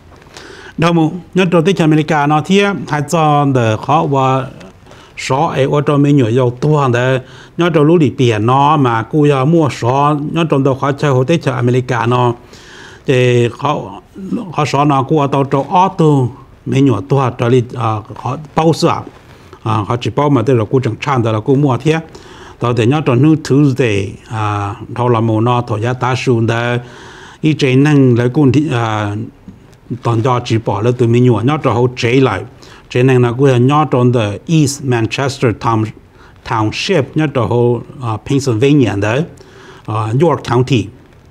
Speaker 1: đâu mà nhớ cho tới America nó thì hay cho để họ và số ấy ở trong mấy người giàu to để nhớ cho lũ đi biển nó mà cú yo mua số nhớ trong đó họ chơi hồi tới America nó thì họ họ số nó cú ở tàu tàu auto mấy người to cho đi à họ bao sữa à họ chỉ bao mà tới là cú chẳng chăn đó là cú mua thế tao để nhớ trong nước Tuesday à thâu làm một nó thổi giá tá xuống để ý chế năng lấy cuốn thì à toàn cho chỉ bỏ lên từ mình nhọ nhớ trong hậu chế lại chế năng là cũng nhớ trong the East Manchester Town Township nhớ trong hậu Pennsylvania đấy York County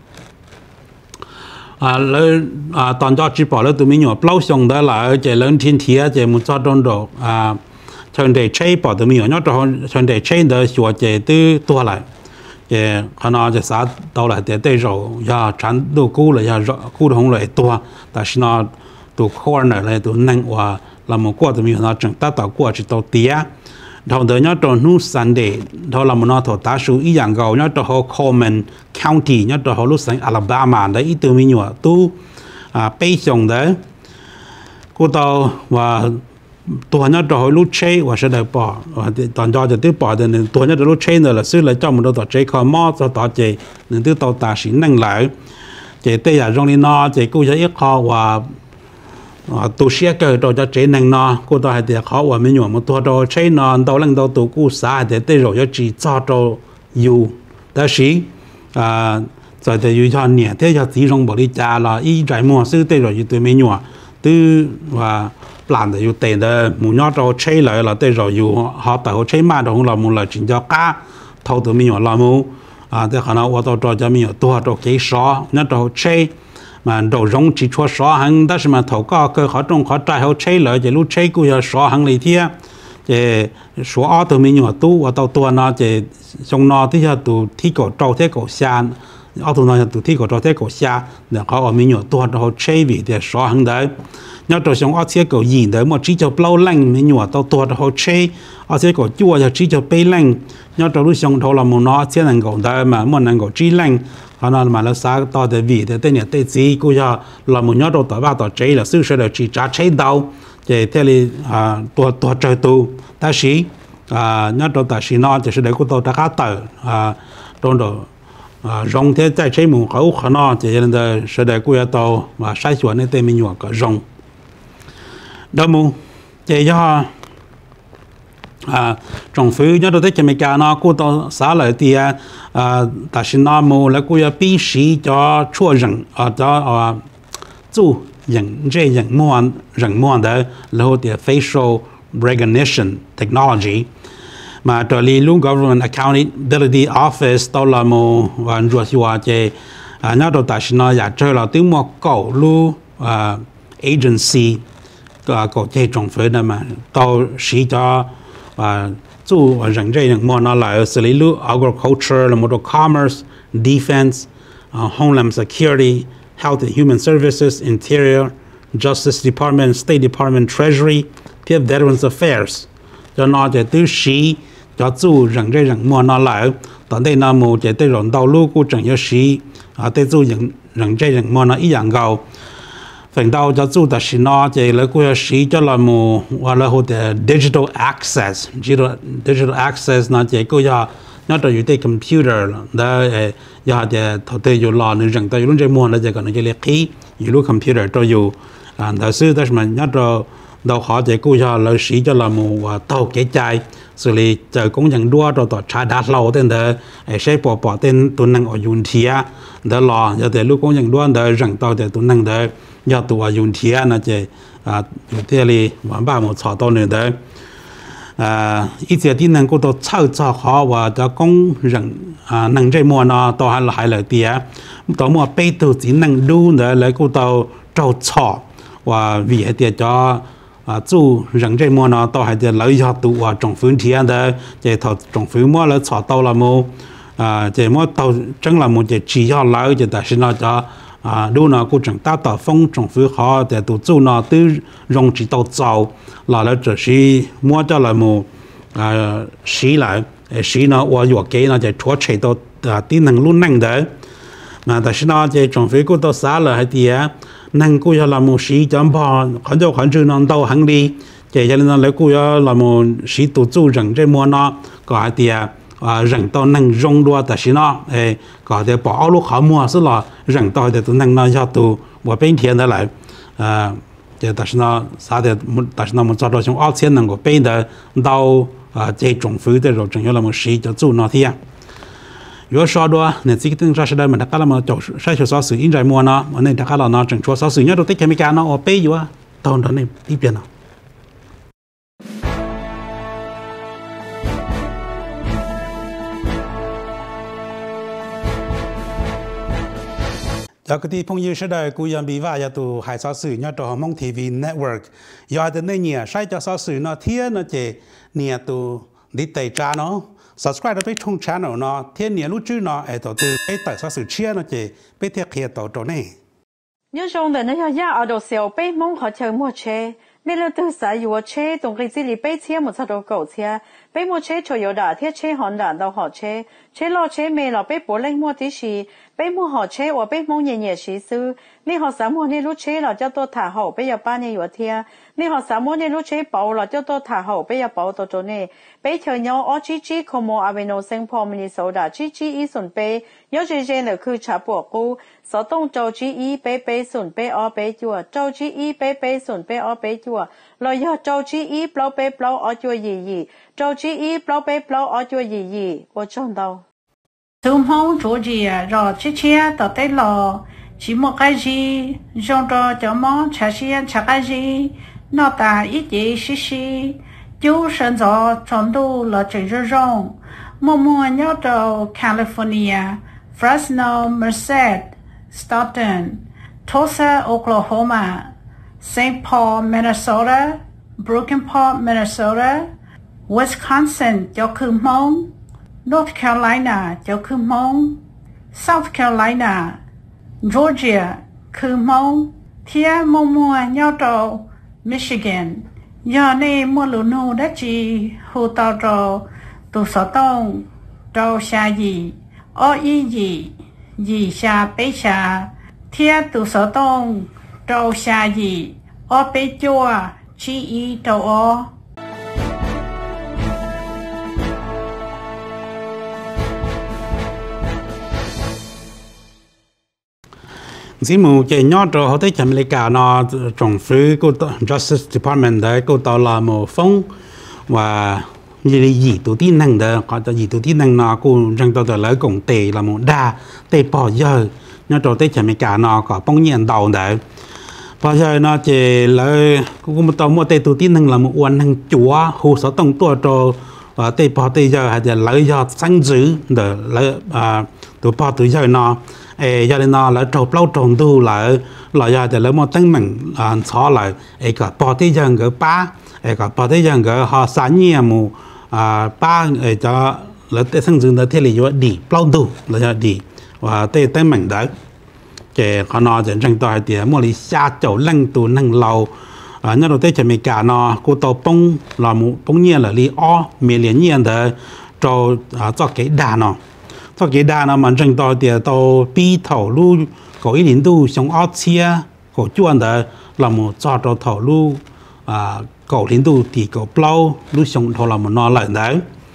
Speaker 1: à lấy à toàn cho chỉ bỏ lên từ mình nhọ bao xong đó là chế lớn thiên thiê chế một cho trong đó à chân để chơi bỏ từ mình nhớ cho chân để chơi để sửa chế từ tua lại chế họ nói chế sao đâu lại để để rồi ya chán đồ cũ là ya cũ không lại tua tại sao nó đồ corner lại đồ năng và làm một quả từ mình nó chẳng ta tạo quả chỉ tạo tía đầu tới nhớ cho nu Sunday đầu làm một nó thổi tá số ý dạng gạo nhớ cho họ Coleman County nhớ cho họ lúc sáng Alabama đấy ý từ mình nhớ tu à bây giờ đấy cô tao vàตัวนี้เราให้ลูกเช่ว่าจะได้ป่อตอนยอจะตื้อป่อแต่หนึ่งตัวนี้เราลูกเช่เนี่ยแหละซื้อเลยเจ้ามันเราต่อเช่คอมอต่อต่อเจหนึ่งตื้อต่อตาสีนั่งไหลเจเตยอย่างตรงนี้นอเจกูจะเอ็กคอว่าตัวเชี่ยเกิดเราจะเจนั่งนอกูต่อให้เดี๋ยวเขาว่าไม่หยวมันตัวเราเช่นอนตัวเล่นตัวตัวกูสาเดี๋ยวเตยเราจะจีจ่อเราอยู่แต่สิอ่า在的有像年代叫集中保利家了，一在末是对着有对没有，都话。làm để yêu tiền đó muốn nhớ cho chơi lại là để rồi yêu họ tạo chơi mà đó không là muốn là chỉ cho cá thâu từ mình là muốn à để khả năng tôi cho cho mình tôi cho cái số nhớ cho chơi mà đầu rong chỉ cho số hàng đó mà thâu có cơ họ trong họ trai họ chơi lại chỉ lúc chơi cũng là số hàng này thế chỉ số ở từ mình tu và tàu tua nó chỉ trong nó thì là từ thi cổ trâu thế cổ xa ở từ nó từ thi cổ trâu thế cổ xa để họ ở mình tu họ chơi vì để số hàng đấy nhớ cho xong ở xe cổ gì đấy mà chỉ cho bao lạnh mới nhọ tao tuột họ chơi ở xe cổ chua cho chỉ cho bay lạnh nhớ cho lúc xong thâu là một nó xe năng cổ đấy mà một năng cổ chỉ lạnh họ nói mà nó sao tao để vì để tên nhà tên gì cũng cho là một nhớ đâu tao ba tao chơi là sư sẽ được chỉ trả chơi đâu để thế là à tuột tuột chơi tu ta sĩ à nhớ đồ ta xin nó chỉ sẽ để cô tàu ta cá tờ à trong đó à rong thế tại chế mù khẩu khả nó chỉ nên là sẽ để cô tàu và sai chuẩn nên tên mình nhọ cả rong đó mù chỉ cho à trong phía nhớ đồ thế chỉ mình cả nó cô tàu xả lại thì à ta xin nó mù là cô bị sĩ cho chua rừng ở đó à chú những cái những món những món đó là hồ thì facial recognition technology mà trợ lý luôn government accountability office tao là một và rồi xua chế nhớ đầu ta xin nói giả chơi là tiếng một cậu lu agency cậu chế trong phía đó mà tao sĩ cho và chú và những cái những món nó là xử lý lu agriculture là một commerce defense uh, homeland security health and human services interior justice department state department treasury piav veterans affairs cho nó chỉ từ sĩ cho chú rằng cái rằng mua nó lại tận đây nó mua chỉ tới rộn đầu lúc của chẳng có sĩ à tới chú rằng rằng cái rằng mua nó ý dạng gạo phần đầu cho chú ta xin nó chỉ là của sĩ cho là mua hoặc là hồ digital access digital digital access nó chỉ có cho nó choอยู่ใน computer đó giờ thì thầu tớiอยู่รอหนึ่งrằng tới lúc cái mua nó chỉ còn nó chỉ là khíอยู่lúc computer choอยู่à đó sư đó mà nhớ cho đâu họ chỉ cố cho lợi sĩ cho là một tàu kế chạy xử lý chờ cũng nhận đua rồi tỏ trả đắt lâu tên đó sẽ bỏ bỏ tên tuần năng ở yun thia đó là giờ thì lúc cũng nhận đua đó rằng tàu thì tuần năng đó giờ tụ ở yun thia nó chỉ à thế là vẫn ba một sáu tàu nữa đó à ít giờ tin năng cũng tàu chao chao họ và cho công rằng à năng chơi mua nó tàu hay là hay là tia tàu mua bay tàu chỉ năng đu đó lấy cũng tàu trâu chọ và vì hệ tiệt cho à chú rằng cái mua nó tao hay để lấy cho tụ à trong phương thiện đó để thọ trong phương mua là chọn tao là mua à để mua tao chẳng là một để chỉ cho lấy để ta xin nó cho à đu nó cũng chẳng ta tạo phong trong phương họ để tụ chú nó từ dùng chỉ tao giàu là nó chỉ是mua cho là một à xí lại xí nó và vừa cái nó để thua chạy tao à tin năng luôn năng đấy mà ta xin nó để trong phương của tao xả là hay thì năng cô là một sĩ chấm phò khẩn cho khẩn trừ non tàu hàng đi chỉ cho nên là cô là một sĩ tổ chức rằng cái mua nó có hai tia rằng tàu năng rong đua ta xin nó có thể bỏ lúc họ mua sẽ là rằng tàu để tụ năng nó cho tụ và bên thiện đó lại chỉ ta xin nó sao để ta xin nó một cho đó trong áo trên năng của bên đó tàu chế trồng phứ để rồi chẳng như là một sĩ cho chủ nó thiệt如果说的，你自己等啥时候嘛？大家那么做啥小啥事，应该么呢？我那大家那那正做啥事，人家都得看没干呢，我背有啊，到到那里边了。有嗰啲朋友識得古人比話有到係啥事，有到 Hmong ti vi network，有喺度呢嘢，晒咗啥事呢？天呢就呢到你地渣呢？ subscribe ไปช่อง channel เนาะเที่ยเนี่ยรู้ชื่อเนาะไอ้ตัวตัวไอ้แต่สักสื่อเชี่ยเนาะเจไปเที่ยวเขียตัวตัวนี้
Speaker 2: nhớ trong đời này ya ở đầu xẻo bay mong họ chờ mua chế nên là từ sáng yêu chế tổng cái gì bay chế một số đồ cầu chế bay mua chế cho yêu đã thiết chế hòn đạn đâu họ chế chế lo chế mê là bay bổ lên mua tí gì bay mua họ chế và bay mong nhẹ nhẹ xí sư nên họ sáng mua nên lúc chế là cho tôi thả hậu bây giờ ba nhẹ yêu thia nên họ sáng mua nên lúc chế bảo là cho tôi thả hậu bây giờ bảo tôi chỗ này bay chờ nhau ở chi chi không mua aveno sinh po Minnesota chi chi ý xuân bay nhớ chơi chơi là cứ trả bộ cũ sở đông châu chi ý bay bay xuân bay ở bay chùa châu chi ý bay bay xuân bay ở bay chùa rồi giờ châu chi ý bao bay bao ở chùa gì gì châu chi ý bao bay bao ở chùa gì gì我知道
Speaker 3: Tụm hông chỗ gì à, rồi chiếc xe tao tới lò, chỉ một cái gì, dùng cho cho món chả xiên chả cái gì, nó ta ít gì xí xí, chú sinh ra trong đó là chỉ rất rộng, mua mua nhớ cho California, Fresno, Merced, Stockton, Tulsa, Oklahoma, Saint Paul, Minnesota, Broken Park, Minnesota, Wisconsin, cho khử mông. North Carolina, cho khử mông, South Carolina, Georgia, khử mông, thiab mông mua nhau trò Michigan, giờ này mua lúa nô đã chỉ hồ tàu trò tụ sở tông, trò xa gì, ở ý gì, gì xa bế xa, thiab tụ sở tông, trò xa gì, ở bế chua, chỉ ý trò ở.
Speaker 1: chỉ một cái nhỏ cho họ thấy chăm lấy cả nó trong phía của Justice Department đấy của tàu là một phong và như là gì tụ tin năng đó có cho gì tụ tin năng nó cũng rằng tàu lấy công tệ là một đa tệ bỏ giờ nhỏ cho thấy chăm lấy cả nó có bông nhiên đầu đấy bỏ giờ nó chỉ lấy cũng một tàu một tệ tụ tin năng là một quan năng chúa hồ sơ tổng tuổi cho và tệ bỏ tệ giờ hay là lấy giờ sáng dữ để lấy à tụ bỏ tụ giờ nó ê gia đình nó là trâu lâu trồng tu là là gia đình lấy một tấm mình à xóa lại ê cả bỏ tới dân cái ba ê cả bỏ tới dân cái họ sản nghiệp mù à ba ê cho là tới sinh dưỡng tới thế là do đi lâu tu là do đi và tới tấm mình đấy cái họ nó chỉ rằng tôi thì mua đi xa chỗ lăng tu năng lâu à nhớ đầu tới chỉ mình cả nó cô tàu bông là một bông nhiên là li o mì liền nhiên đấy cho cho cái đà nó cho cái đà nó mình rằng tôi thì tôi bi thầu lu có ý định tu sống ở chia có chuyện đó là một cho cho thầu lu à có định tu thì có lâu lu sống thầu là một nó lại đấy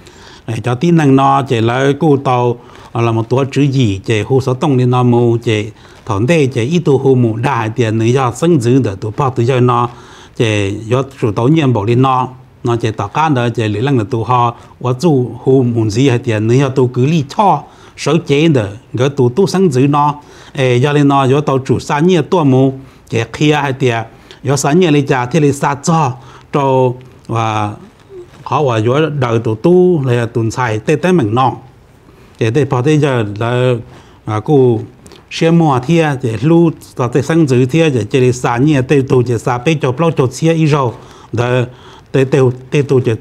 Speaker 1: để cho tin năng nó chỉ là cô tàu là một tổ chữ gì chỉ hồ sơ tông lên nó mù chỉ thằng đây chỉ ít tu hồ mù đại tiền người ta sinh dưỡng được tu bao tu cho nó chỉ do chủ tàu nhiệm bảo lên nó nó chỉ tạo can đó chỉ lý lăng là tu họ và chủ hồ mù gì hay tiền người ta tu cứ lý cho sở chế đó cái tu tu sinh dưỡng nó ê do lên nó do tàu chủ sản nghiệp tua mù chỉ kia hay tiền do sản nghiệp lấy trả thì lấy sát cho cho và họ và do đời tu tu là tuần sai tê tê mình nó để để bảo thế giờ là à cô xem mua thia để lưu tạo để sinh dưỡng thia để chỉ sản nghiệp để tu để sản bây giờ bao giờ chia ít rồi để để để để tu để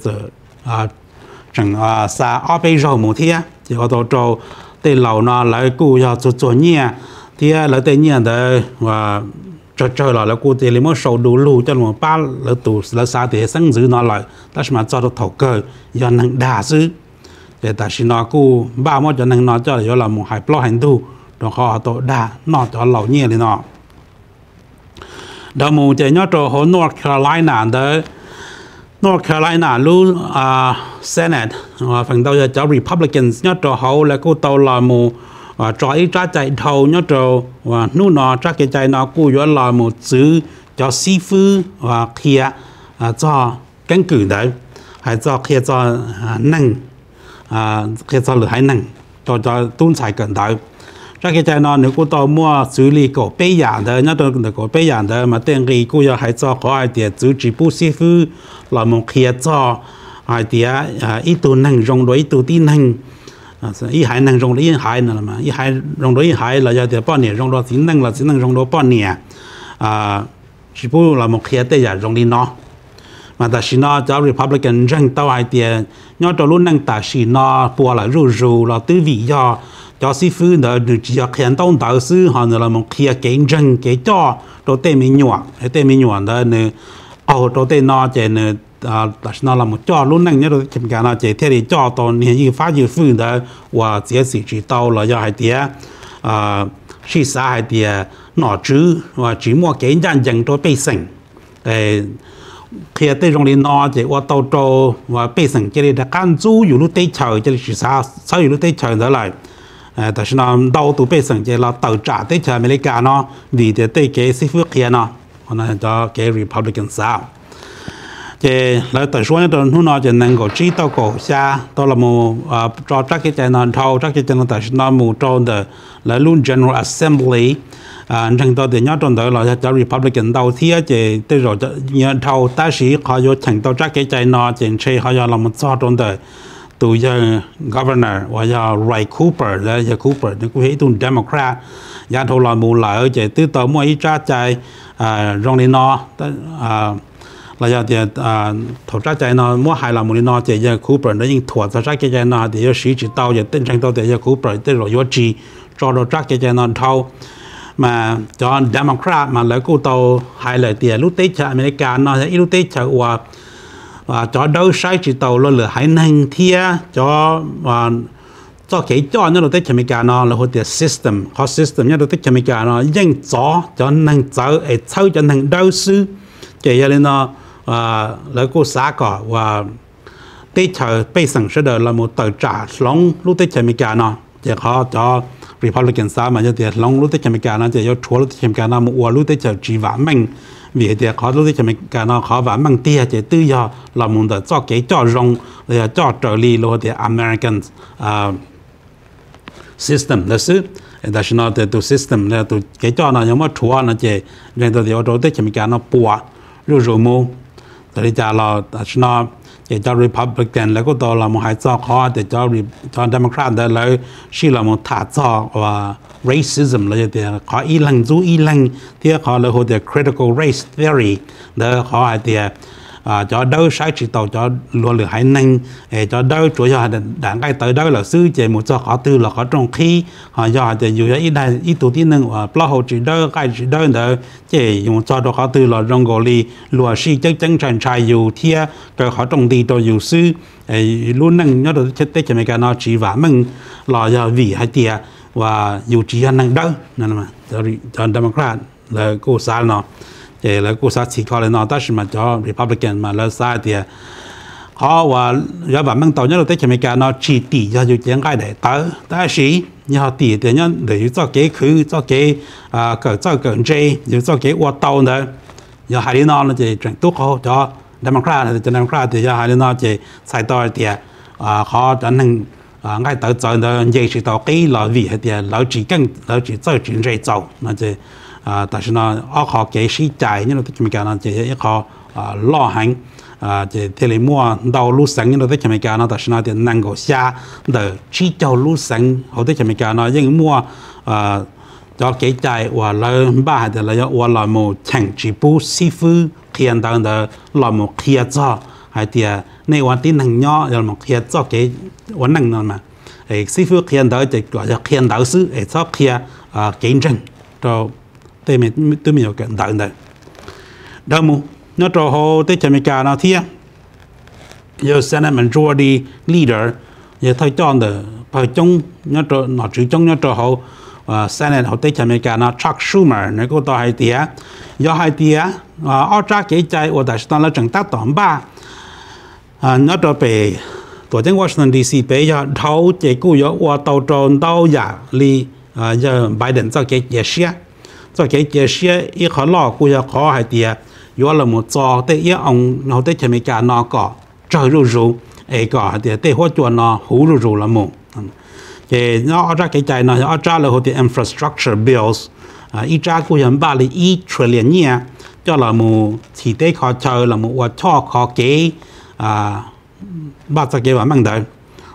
Speaker 1: à chẳng à sản ở bây giờ một thia chỉ có đồ cho để lâu nó lại cô要做做业thia lại để业的và cho cho là là cô để lấy một số đủ lưu cho một ba là tu là sản để sinh dưỡng nó lại ta sẽ mà cho nó thầu cơ do năng đa chứ để ta xin nó cô ba mỗi cho năng nó cho là là một hai plo hành tu rồi họ tổ đa nó cho lâu nhiều thì nó đầu mùa chỉ nhớ cho hồ North Carolina đó North Carolina lu à Senate và phần đầu cho Republicans nhớ cho họ là cô tàu là một cho ý trả chạy thầu nhớ cho và nu nó trả cái chạy nó cô nhớ là một chữ cho sĩ phu và kia cho căn cứ đấy hay cho kia cho năng à kia cho lửa hay năng cho cho tuân sai cần đấy ra cái chạy nó nếu cô tàu mua xử lý cổ bê dạng đấy nhớ cho cổ bê dạng đấy mà tiền gì cô giờ hay cho có ai tiền chữ chỉ bút sĩ phu là một kia cho ai tiền ít tu năng dùng đối tu tin năng ít hai năng dùng đối ít hai nữa mà ít hai dùng đối ít hai là giờ tiền bao nhiêu dùng đối tin năng là tin năng dùng đối bao nhiêu à chỉ bút là một kia để giờ dùng đi nó mà ta xin nó cho Republican rằng tao ai tiền nhớ cho luôn năng ta xin nó bùa là rù rù là tư vị do cho sĩ phu nữa được chỉ có khen tông đạo sư họ nữa là một kia kiến tranh cái cho đồ tên mình nhọn cái tên mình nhọn đó nữa ở đồ tên nó chỉ nữa à nó là một cho luôn năng nhớ đồ chim cả nó chỉ theo đi cho tao hiện như phát như phu đó và chỉ sử chỉ tao là do hai tiền à chỉ xã hai tiền nó chứ và chỉ mua cái nhân dân cho bê sinh để khi tới trong đi nó chỉ qua tàu trâu và bê sinh chỉ là can chúอยู่lúc tới chờ chỉ là xã xãอยู่lúc tới chờ đó lại à但是呢到都被省这了到炸对起美利加呢你的对给师傅kia呢可能就给 Republican 少这来但说呢都那就能够知道个下到了么啊做这个在那头这个在那但是那么做的来论 General Assembly à rằng tôi để nhớ trong đó là cho Republican đầu tiên thì tới rồi nhớ thầu ta sĩ họ vô thành tàu chắc cái chạy nó trên xe họ làm một số trong đó tụi giờ governor và giờ Ray Cooper là giờ Cooper những cái tụi Democrat giờ thầu là mù lại ở chạy từ tàu mua ít ra chạy à trong này nó à là giờ thì à thầu ra chạy nó mua hai là mù nó chạy giờ Cooper nó những thuở ra cái chạy nó thì giờ sĩ chỉ tàu giờ tên tranh tàu thì giờ Cooper tới rồi vô chi cho nó ra cái chạy nó thầu mà cho Democrat mà lấy cô tàu hai lời tiền lúc tết cho America nó sẽ lúc tết cho và và cho đâu sai chỉ tàu lo lửa hai năng thia cho và cho cái cho nó tết cho America nó là hồi tiền system họ system nó tết cho America nó dân cho cho năng cho để sau cho năng đâu sư cái giờ nó và lấy cô xã cả và tết cho bây giờ sẽ là một tờ trả long lúc tết cho America nó chỉ họ cho Republican sao mà cho thì long lúc tới chấm cái nó thì cho chúa lúc tới chấm cái nó một lúc tới chờ chỉ vả mình vì thì khó lúc tới chấm cái nó khó vả mình tia thì tự do là muốn được cho cái cho rong rồi cho trở đi lo thì American system đó chứ đó là nó từ system là từ cái cho nó giống như chúa nó chỉ nên từ điều đó tới chấm cái nó bùa rồi rồi mua rồi giờ là nó để cho Republicanแล้วก็ตัวเราหมายจอข้อแต่cho cho Democrat ได้เลยชื่อเราหมดถ่าจอว่า racism เลยเดียวข้ออีหลังจูอีหลังที่ข้อเลยหัวเดียว critical race theory เด้อข้อไอเดียcho đỡ sai chỉ tàu cho luôn được hai năng cho đỡ chủ yếu là đảng cái tới đỡ là sư chế một cho họ tư là họ trong khi họ do thì dù ít đây ít tụ tin năng và bao chỉ đỡ cái chỉ đỡ đỡ chế dùng cho đó họ tư là trong gọi li lúa si chắc chắn tràn trải dù thia cái họ trong đi cho dù sư luôn năng nhớ được chết tết cho mấy cái nó chỉ vả mình là do vì hai tia và dù chỉ năng đỡ nên mà cho Democrat là cô sao nó thì là cô sát chỉ có là nó,但是嘛cho Republican mà là sai thì họ và do bản thân tàu nhớ được tới chỉ mấy cái nó chỉ tỷ cho dù tiếng cái để tới,但是你好tỷ thì nhớ để cho cái khứ cho cái à cái cho cái J, để cho cái ô tô nữa, giờ hai nó nó chỉ chuyển tốt họ cho Democrat thì Democrat thì giờ hai nó chỉ sai tới thì à họ cho nên à ngay tới giờ nó dễ chỉ tàu cái là vì thì là chỉ cần là chỉ cho chuyện J tàu nó chỉ à,但是呢，我靠给谁在，因为这么讲呢，这一靠啊老行啊，这这里么道路上，因为这么讲呢，但是呢，的能够下的只叫路上，好的这么讲呢，因为么啊，叫给在我来把的来我来么成几部师傅看到的来么看着，还的ในวันที่นั่งย่อเราหมกเขียนจอกเกวันนั่งนั่นมาไอ้ซีฟูเขียนเดอจะก็จะเขียนเดอซื้อไอ้จอกเขียอ่าเก่งจังเราแต่ไม่ตัวไม่有กันเดอเดอเดอมูนั่นเราเขาได้จะมีการเอาเทีย有 Senate Majority Leader 也推荐的排中นั่นเราหน่อจุดจงนั่นเราเขาอ่า Senate เขาได้จะมีการเอา Xov Xwm นั่นก็ต่อให้เดียย่อให้เดียอ่าอ้อจ้าเก๋ใจว่าแต่ตอนเราจังตัดต่อบ้าอ่านั่นเราไปตัวจัง Washington ดี ซี ไปย่อเขาเจ้ากู้ย่อว่าตัวโจนตัวใหญ่ลีอ่าย่อ Biden จะเก๋เจียเสียจะเก๋เจียเสียอีเขาล่อกู้ย่อขอให้เดียย่อเราหมดจอแต่อีองเราได้จะมีการนอก่อเจอรู้รู้ไอ้ก่อเดียแต่หัวจวนนอหูรู้รู้ละหมู่เจ้าอ้อจ้าเก๋ใจนออ้อจ้าเราหัวที่ infrastructure bills อ่าอีจ้ากู้ย่อบ้าลีอี trillion เนี่ยcho là một chỉ tế khó chờ là một vật cho khó kế à bắt ra cái bản bằng đấy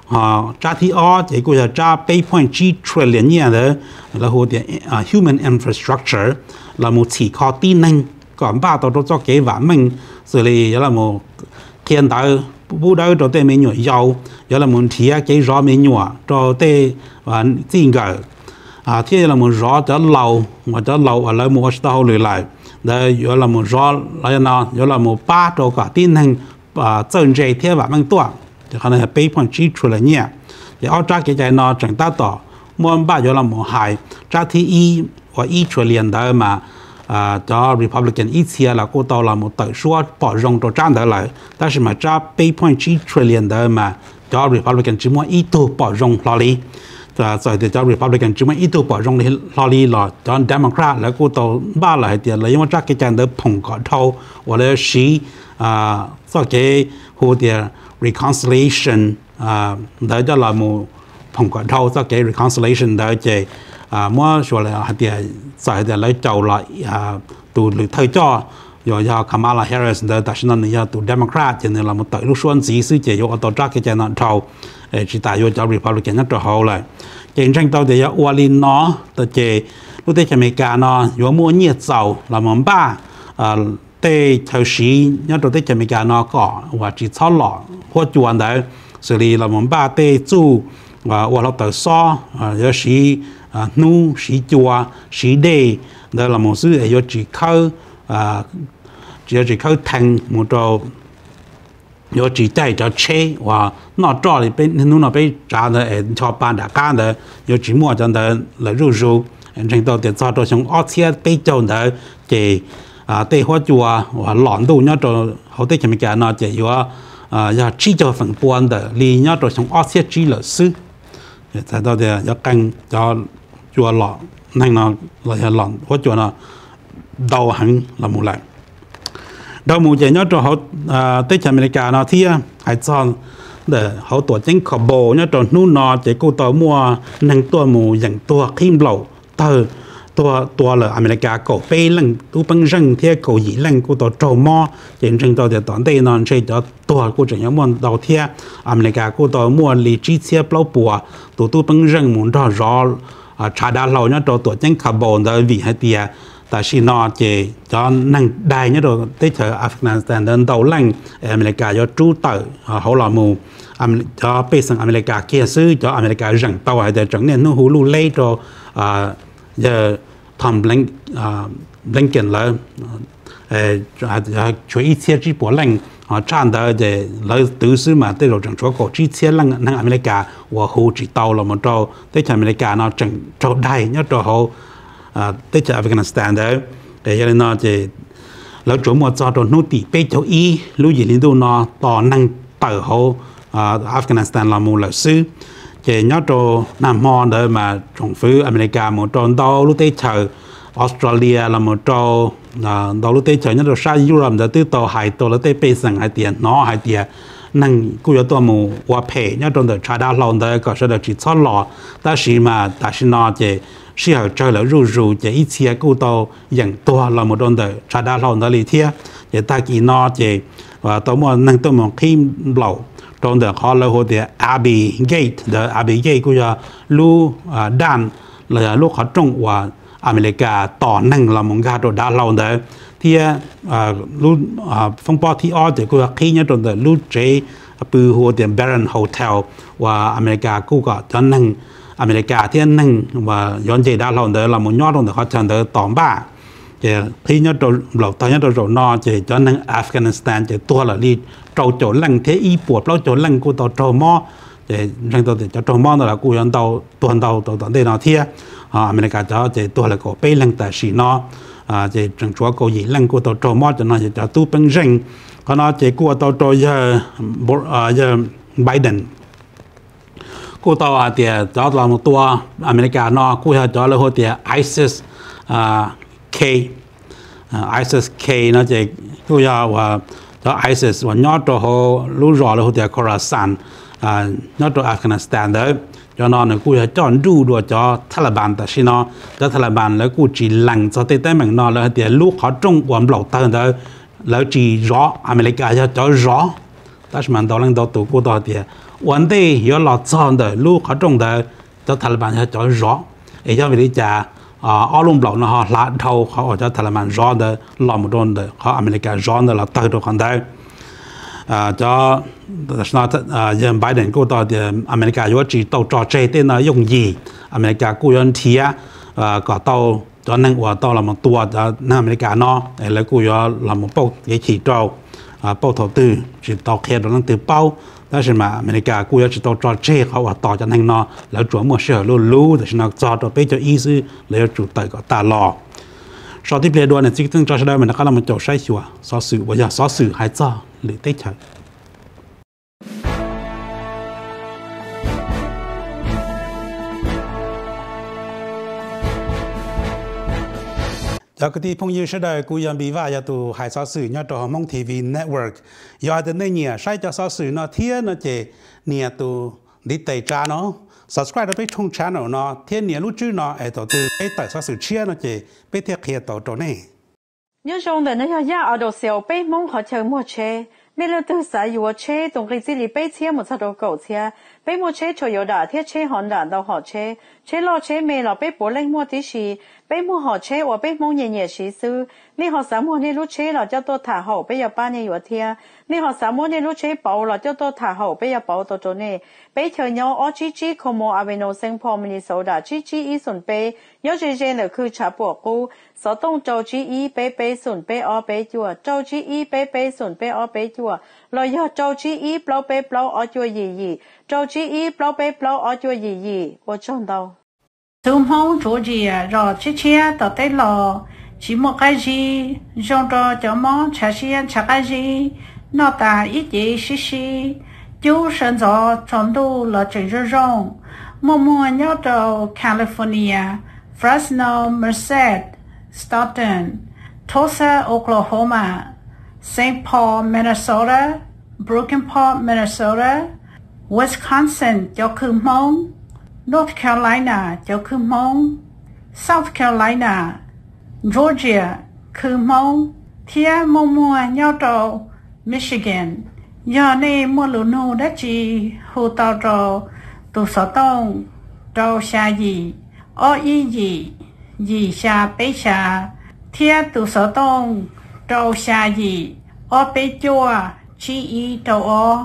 Speaker 1: họ trả thì ó chỉ có là trả bảy point chín trillion nha đấy là hồ địa human infrastructure là một chỉ khó tin năng còn ba tàu cho cái bản mình xử lý là một hiện tại bù đau cho tên mình nhỏ giàu là một thìa cái rõ mình nhỏ cho tên và tiền cả à thế là một rõ cho lâu mà cho lâu ở lại một tàu lười lại đây giờ là một rõ lại nào giờ là một ba trâu cả tin hành và chân dây theo và mang tua thì khả năng là bảy point chín trillion nhỉ thì ở trong cái cái nó chẳng ta tỏ muốn ba giờ là một hai trả thì y và y trillion đó mà à cho Republican ít chia là cô tàu là một tờ số bỏ rong cho trang đó lại,但是mà trả bảy point chín trillion đó mà cho Republican chỉ muốn ít tu bỏ rong lo đi và rồi thì cho Republican chỉ muốn ít tu bỏ rong đi lo đi là cho Democrat là cô tàu ba lại thì là因为这个讲的捧个头或者是啊做cái hồ địa reconciliation à đó cho là một捧个头做cái reconciliation đó chứ à mua số là hạt địa rồi thì lấy trâu lại à từ từ thời cho rồi cho Kamala Harris đó tại sao nên từ Democrat cho nên là một tự lúc xuân gì sự chế cho tổ chức cái chuyện này trâu chỉ tại cho Republican nó trâu hậu lại chiến tranh tàu thì ở Washington nó từ chế lúc đấy America nó có mua nhiệt dầu là món ba à để thời sĩ nhớ đầu tiên America nó có và chỉ sau lọ hoa chuan đấy xử lý là món ba để chú và và nó tự so có sĩ nu sĩ chua sĩ đề đó là một sự có chỉ khâu chỉ chỉ khâu thành một trò có chỉ chạy cho chế và nó cho thì bên nu nó bên trả để cho ban đã can đấy có chỉ mua cho đấy là rủ rủ trình độ để cho tôi xong ở xe bên trong đấy thì à để hoa chùa và lọn đồ nhớ cho họ để cho mình cái nó chỉ có à giờ chỉ cho phần buôn đấy li nhớ cho xong ở xe chỉ là sư tại đó thì có cần cho chùa lọ năng nó là lọ có chùa nó đầu hẳn là một lần đầu mù chỉ nhớ cho họ tới America nó thì hay chọn để họ tổ chức khảo bộ nhớ cho nút nó chỉ cô tàu mua năng tua mù dành tua kim lẩu từ tua tua là America cổ phê lần tu băng rừng thì cổ dĩ lần cô tàu trâu mò trên rừng tàu để tận đây nó chơi cho tua cô chỉ nhớ muốn đầu thì America cô tàu mua lì chi xe bao bùa tu tu băng rừng muốn cho rõ trà đá lẩu nhớ cho tổ chức khảo bộ để vì hay tiệt tại vì nó chỉ cho năng đại nhớ rồi tới thời Afghanistan đến đầu lần America cho trú tử họ làm mù cho bây giờ America kia xứ cho America rằng tàu hay để chẳng nên nó hú lù lấy cho giờ thầm lên lên kiện là cho ít xe chỉ bỏ lần họ chọn đó để lấy từ xứ mà tới rồi chẳng cho có chỉ xe lần năng America và hú chỉ tàu là một trâu tới thời America nó chẳng trâu đại nhớ cho họ tới chợ Afghanistan đó để cho nên nó chỉ lấy chỗ một cho đồ nút tỉ bê chỗ y lưu gì liên tục nó tỏ năng tự hậu Afghanistan là một lợi sư chỉ nhớ đồ Nam Mò đó mà trong phía America một trò đâu lúc tới chợ Australia là một trò đâu lúc tới chợ nhớ đồ sa Europe đó tới tàu hải tàu lúc tới bê sẵn hải tiền nó hải tiền năng cú yếu tàu mù qua phe nhớ đồ được trả đá lòng đó có sẽ được chỉ cho lọ ta chỉ mà ta chỉ nó chỉ khi họ chơi là rủ rủ chỉ ít xe cô tàu dạng to là một đòn đời trả đá lòng đó lý thiê để ta kỳ nó chỉ và tàu mà năng tàu một khi lẩu đòn đời họ là hồ địa Abbey Gate the Abbey Gate của giờ lu đan là lúc họ trông và America tỏ năng là một gà đồ đá lòng đấy thì lu phong bao thì ở để của khi nhớ đòn đời lu chế từ hồ địa Baron Hotel và America cũng có cho năng America thì năng và dọn dẹp đa lòng đó là một nhóm đồng họ chọn được tóm bạ thì khi nhớ đồ lẩu tao nhớ đồ rồi nó chỉ cho năng Afghanistan chỉ tua là đi trâu chỗ lăng thế y buộc lâu chỗ lăng của tàu trâu mò để rằng tàu cho trâu mò đó là của yon tàu tuần tàu tàu tàu đây nó thia America cho chỉ tua là có bê lăng tại xí nó chỉ rằng chúa có gì lăng của tàu trâu mò cho nó chỉ cho tu băng rừng còn nó chỉ của tàu trâu giờ giờ Biden cô tàu à thì cho là một tour America nó cô cho là hồ thì ISIS K ISIS K nó chỉ cô cho cho ISIS và nhớ cho họ lúc rồi là hồ thì Khorasan nhớ cho Afghanistan đó cho nó là cô chọn đủ đồ cho Taliban tại vì nó cho Taliban là cô chỉ lặng cho tới tới mình nó là thì lúc họ trong quán lẩu tơ đó là chỉ rõ America cho cho rõ但是蛮多人都读过到的，问题有老早的路好重的，就塔利班要叫rõ，而且为了讲啊，阿龙老呢哈拉头好叫塔利班rõ的，老么多的，好阿美利加rõ的了，带到看到，啊，叫但是呢，啊，人拜登过到的阿美利加有只到找这点呢容易，阿美利加雇人提啊，啊，搞到cho nên qua tàu là một tour ở Nam America nó, để lấy cùi là một bao cái chỉ trâu, bao đầu tư chỉ tàu kia đó là từ bao, đó là mà America cùi chỉ tàu cho chơi họ qua tàu cho nên nó lấy chỗ mua sữa lú lú, để nó cho cho bây giờ ý sư lấy chủ tài có ta lò. Sau tiếp theo này chỉ từng cho đây mình đã có làm một chỗ sai sửa, xóa sửa bây giờ xóa sửa hay cho lấy tết trời. Giờ cái phong yêu sẽ đời cúi bị vạ giờ tụ hải sao sử nhớ cho Hmong ti vi network giờ đến đây nhỉ sai cho sao sử nó thiên nó chỉ nhỉ tụ đi tây tra nó subscribe đến trong channel nó thiên nhỉ lúc trước nó ở tổ từ cái tại sao sử chia nó chỉ biết thiệt hiện tổ chỗ này
Speaker 2: nhớ trong đời nó giờ ở đầu xẻo bé mong họ chờ mua chế nên là từ xã yêu chế tổng cái gì li bé chia một số đồ cầu chia bé mua chế cho yêu đã thiết chế hòn đạn đâu họ chế chế lo chế mê là bé bố lên mua tí gì bé mua họ chế và bé mong nhẹ nhẹ xí sư nên họ sắm mua nên lúc chế là cho tôi thả hậu bé giờ ba nhẹ yêu thia nên họ sắm mua nên lúc chế bảo là cho tôi thả hậu bé giờ bảo tôi chỗ này bé chờ nhau ở G G como aveno Saint Paul Minnesota G G ý xuân bé nhớ G G là cứ trả bộ cũ sở tông châu G ý bé bé xuân bé ở bé chùa châu G ý bé bé xuân bé ở bé chùa rồi giờ châu G ý bao bé bao ở chùa gì gì châu G ý bao bé bao ở chùa gì gì ở trong đâu
Speaker 3: Xwm Hmoob chỗ gì à rồi chiếc xe tao tới lò chỉ một cái gì trong đó cho món chả xiên chả cái gì nó ta ít gì xí xí chú sinh ra trong đó là chỉ rất rong mua mua nhớ đồ California, Fresno, Merced, Stockton, Tulsa, Oklahoma, Saint Paul, Minnesota, Broken Park, Minnesota, Wisconsin, cho khứ Hmong, North Carolina, cho khứ Hmong, South Carolina, Georgia, khứ Hmong, thiab mua mua nhớ đồ Michigan, giờ này mua lúa nô đất chỉ hồ tàu trò tụ sở tông trò xa gì ở ý gì gì xa bế xa thiab tụ sở tông trò xa gì ở bế chua chỉ ý trò ở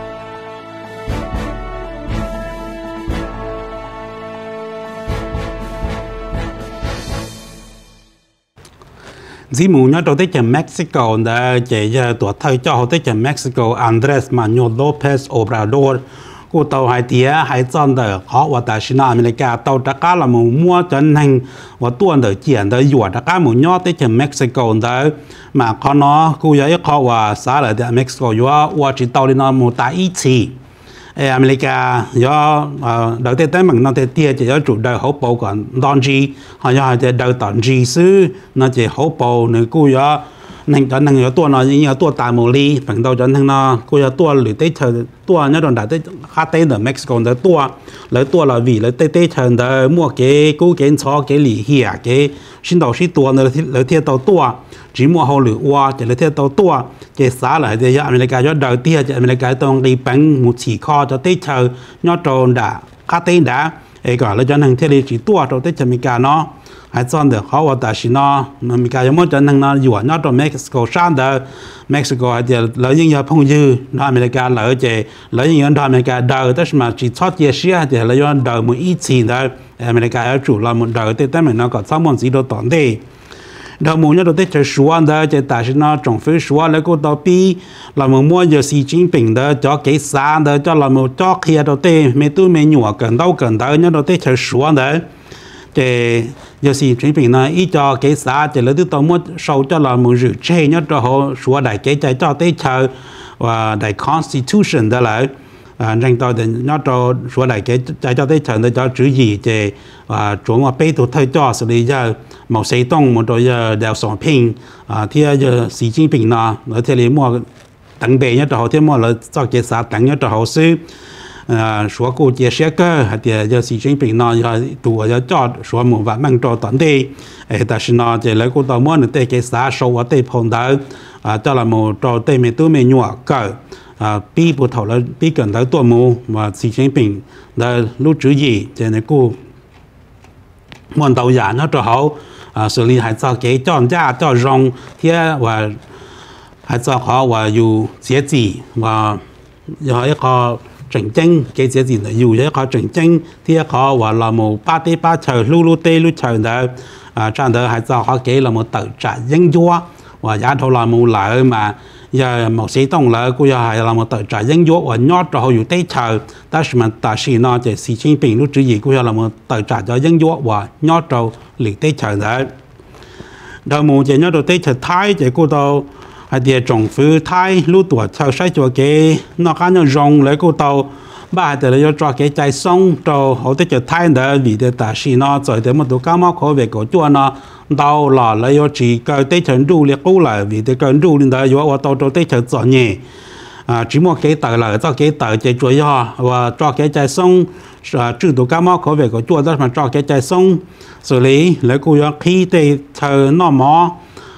Speaker 1: dĩ mù nhớ đầu tới chợ Mexico đã chạy ra tuổi thời cho tới chợ Mexico Andres Manuel Lopez Obrador cô tàu hai tía hai chân đời họ và tại Sina America tàu đặc cá là một mua chân hành và tuần đời chuyển đời dùa đặc cá một nhớ tới chợ Mexico đó mà có nó cô ấy họ và xã là tại Mexico và và chỉ tàu đi nó một tại ít chỉ America do đầu tiên tới mình nó tới tia chỉ có chủ đời hậu bầu còn đòn gì họ do chỉ đầu tận gì xứ nó chỉ hậu bầu nữa cô do nên cho nên có tua nó như tua tại mồ ly phần đầu cho nên nó cô do tua lưỡi tết chờ tua nhớ đòn đại tết khá tết ở Mexico đó tua lấy tua là vì lấy tết tết chờ đó mua cái cố kiến cho cái lì hìa cái xin đầu xin tua nữa lấy theo tàu tua chỉ mua hậu lưỡi qua chỉ lấy theo tàu tua cái xã là để America cho đầu tiên cho America tông đi bắn một chỉ kho cho tết chờ nhớ tròn đã khá tết đã ấy gọi là cho nên theo chỉ tua cho tết America nó hay chọn được họ và tại nó America giống như cho nên nó dùa nhớ tròn Mexico sang đó Mexico thì lấy những nhà phong dư nó America lấy chế lấy những nhà America đầu tất mà chỉ chót chia sẻ thì lấy những đầu một ít tiền đó America ở chủ là một đầu tết mình nó có sáu món gì đó tổn đề đầu mùa nhớ đầu tết chơi xóa đó chơi tại nó trồng phơi xóa lấy cô tao pi là một mua giờ xì chính bình đó cho cái xa đó cho là một cho kia đầu tết mấy tu mấy nhụa cần đâu cần đâu nhớ đầu tết chơi xóa đó thì giờ xì chính bình nó ít cho cái xa thì lấy từ tao mua sâu cho là một rượu chơi nhớ cho họ xóa đại cái chạy cho tết chơi và đại constitution đó lại rằng tôi thì nó cho xóa đại cái chạy cho tết chơi để cho chữ gì thì và chúng mà bây tôi thấy cho xử lý giờ một xây tông một đôi giờ đào sòng pin thì giờ Xi Jinping nó ở thế này mua tặng bề nhất họ thế mua là cho cái xã tặng nhất họ sư số cô chia sẻ cơ thì giờ Xi Jinping nó giờ tụ giờ cho số một vạn mang cho tận điแต่是nó thì lấy cô tao mua được cái xã sâu ở tây phong đó cho là một cho tây mấy tuổi mấy nhỏ cỡ pi bộ thầu là pi cần tới tuổi mù mà Xi Jinping là lúc chữ gì thì này cô muốn đầu giả nó cho họ xử lý hay cho cái chọn ra cho rong thì và hay cho họ vàอยู่เสียจีvà do cái họ chỉnh chỉnh cáiเสียจีlàอยู่cái họ chỉnh chỉnh thì họ và là một ba tê ba chờ lu lu tê lu chờ đó trong đó hay cho họ cái là một tự trả dân chúa và giá thầu là một lợi mà giờ một sĩ tông là cô giờ hay là một tự trả dân chúa và nhót cho họอยู่tây chờ但是mà tại sao nó chỉ Xi Jinping lúc chữ gì cô giờ là một tự trả cho dân chúa và nhót cho lịch tây chờ đó đầu mùa chỉ nhớ đầu tết chờ Thái chỉ cô tàu hay địa trồng phứ Thái lúc tuổi chờ sai cho cái nó cá nhân rong lấy cô tàu ba thì là cho cái trái sông cho họ tết chờ Thái đó vì để tại sao nó rồi để một tổ cá móc khó về cổ chua nó đau là lấy cho chỉ cái tết chờ đủ liệt cũ lại vì để cái đủ lên đó rồi và tàu cho tết chờ giỏi nhẹ chỉ một cái tờ là cho cái tờ chạy chuối ho và cho cái trái sông trừ tổ cá móc khó về cổ chua đó mà cho cái trái sông xử lý lấy cô cho khi tê chờ nó mỏ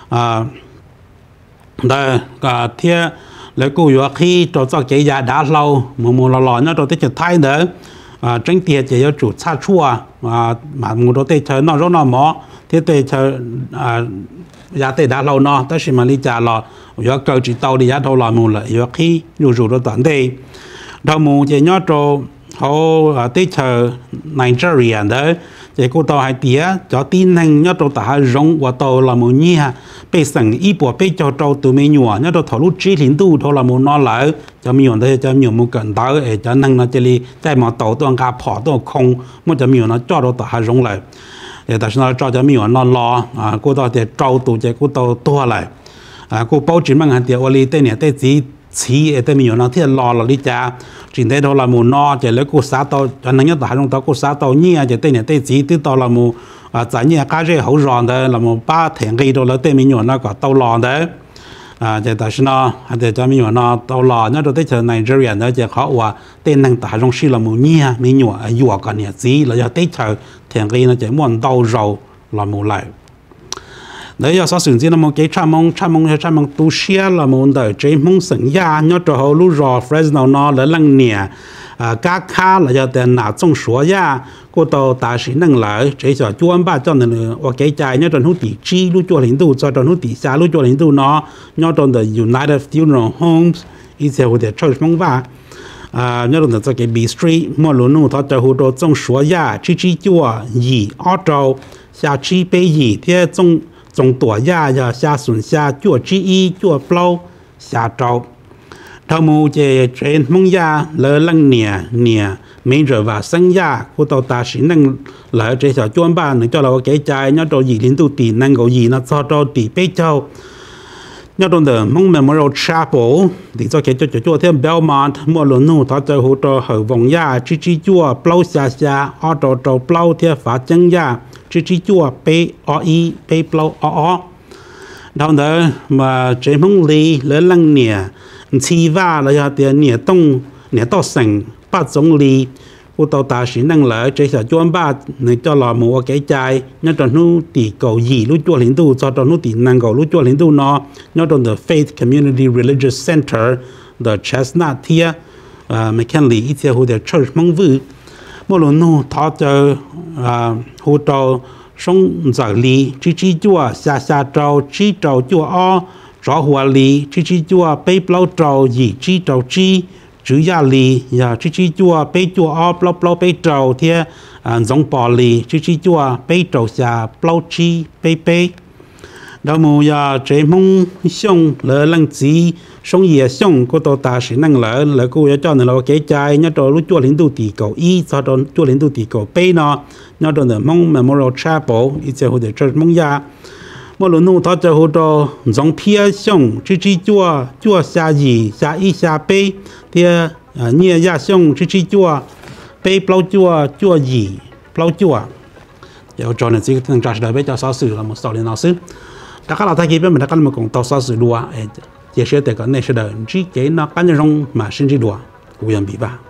Speaker 1: đây cả thiê lấy cô cho khi cho cho cái giá đá lâu một một lò lò nó cho tới chợ Thái nữa tránh tiền chỉ cho chủ xa chua mà một đôi tê chờ nó rất nó mỏ thế tê chờ giá tê đá lâu nó tới mà đi trả lò cho cầu chỉ tàu đi giá thâu lò một là cho khi dù dù đó tận đây đầu mùa chỉ nhớ cho họ tê chờ Nigeria đó chỉ cô tàu hai tía cho tin năng nhớ tàu ta rong và tàu là một nhia bị sẵn ít bộ bị cho tàu từ mấy nhỏ nhớ tàu thầu lúc chỉ lính tu thầu là một nó lại cho nhiều đây cho nhiều một cần tàu để cho năng nó chỉ li tại mà tàu tôi gặp bỏ tôi không một cho nhiều nó cho tàu ta rong lại để tại sao cho cho nhiều nó lo cô tàu thì tàu tụ chỉ cô tàu tua lại cô bảo chỉ mang hàng tiền oli tên này tên gì chỉ ở đây mình nói thì lò là đi cha chỉ đây đó là một nọ chỉ lấy cô xã tàu cho nên nhớ tại trong tàu cô xã tàu nhia chỉ tên này tên chỉ từ tàu là một à tại nhia cá rễ hậu ròn đấy là một ba thèn cây đó là tên mình nói nó có tàu lò đấy à chỉ tại nó để cho mình nói tàu lò nhớ rồi tới chờ Nigeria đó chỉ họว่าtên năng tại trong là một nhia mình nói dùa cái này chỉ là tới chờ thèn cây nó chỉ muốn tàu rầu là một lại đấy giờ sao sử dụng là một cái cha mong cha mong cha mong tu sửa là một đời chế mong sinh ra nhớ cho họ lúc rồi Fresno nó là lăng nè à các khá là giờ tiền nào trong số ra cô tàu ta sĩ năng lợi chế cho chú anh ba cho nên ở cái trái nhớ trong hút tỷ chi lúc cho lính tu cho trong hút tỷ xa lúc cho lính tu nó nhớ trong the United Funeral Homes ý theo cái church mong ba à nhớ trong cái B Street mua luôn nu thọ cho hút đồ trong số ra chi chi chua gì auto xa chi bê gì thế trong trong tuổi gia giờ xa xuân xa chùa chi y chùa plau xa trâu thao mù chế trên mong gia lỡ lăng nè nè mấy giờ và sinh gia của tàu ta sĩ năng lỡ chế sở chuan ba nữa cho là cái trái nhớ đồ gì đến tu tỷ năng cầu gì nó cho cho tỷ bê châu nhớ đồ the Hmong Memorial Chapel thì cho cái cho cho chùa thêm Belmont mua luôn nu thọ cho hỗ trợ hậu vòng gia chi chi chùa plau xa xa auto trâu plau theo phá chân gia chỉ chỉ chua pe o i pe plau o o đầu đó mà chế mong lì lỡ lăng nè chi va là do tiền nè tông nè to sành bắt giống lì của tàu ta sĩ năng lỡ chế sở chuan ba này cho lò một cái chai nhớ tròn nu tỷ cầu gì lúc chua lính tu cho tròn nu tỷ năng cầu lúc chua lính tu nó nhớ tròn the Faith Community Religious Center the Chestnut thiab McKinley ít theo the church mong vư mỗi lần nu thọ cho hồ trâu sông giải lý chỉ chỉ chua xa xa trâu chỉ trâu chua o rõ hòa lý chỉ chỉ chua bê plau trâu gì chỉ trâu chỉ chữ gia lý ya chỉ chỉ chua bê chua o plau plau bê trâu thế giống bò lý chỉ chỉ chua bê trâu xa plau chỉ bê bê đó mù ya chế mong sông lỡ lăng chỉ sông ye sông có tàu ta sĩ năng lỡ lỡ cô cho nên là cái trái nhớ đồ lúc chua lính tu tỷ cầu y sau đó chua lính tu tỷ cầu bê nó nhớ đồ là Hmong Memorial Chapel ít giờ hồi để cho mong ya mỗi lần nu thọ cho hồi đồ giống pia sông chỉ chỉ chua chua xa gì xa y xa bê thì nhẹ ya sông chỉ chỉ chua bê plau chua chua gì plau chua giờ cho nên chỉ thằng trả lời với cho giáo sư là một giáo viên giáo sư các lão thầy kia bên mình đã có một công tàu giáo sư đua, chia sẻ để cái này sẽ đợi chỉ cái nó cá nhân mà sinh chỉ đua, cũng bị ba.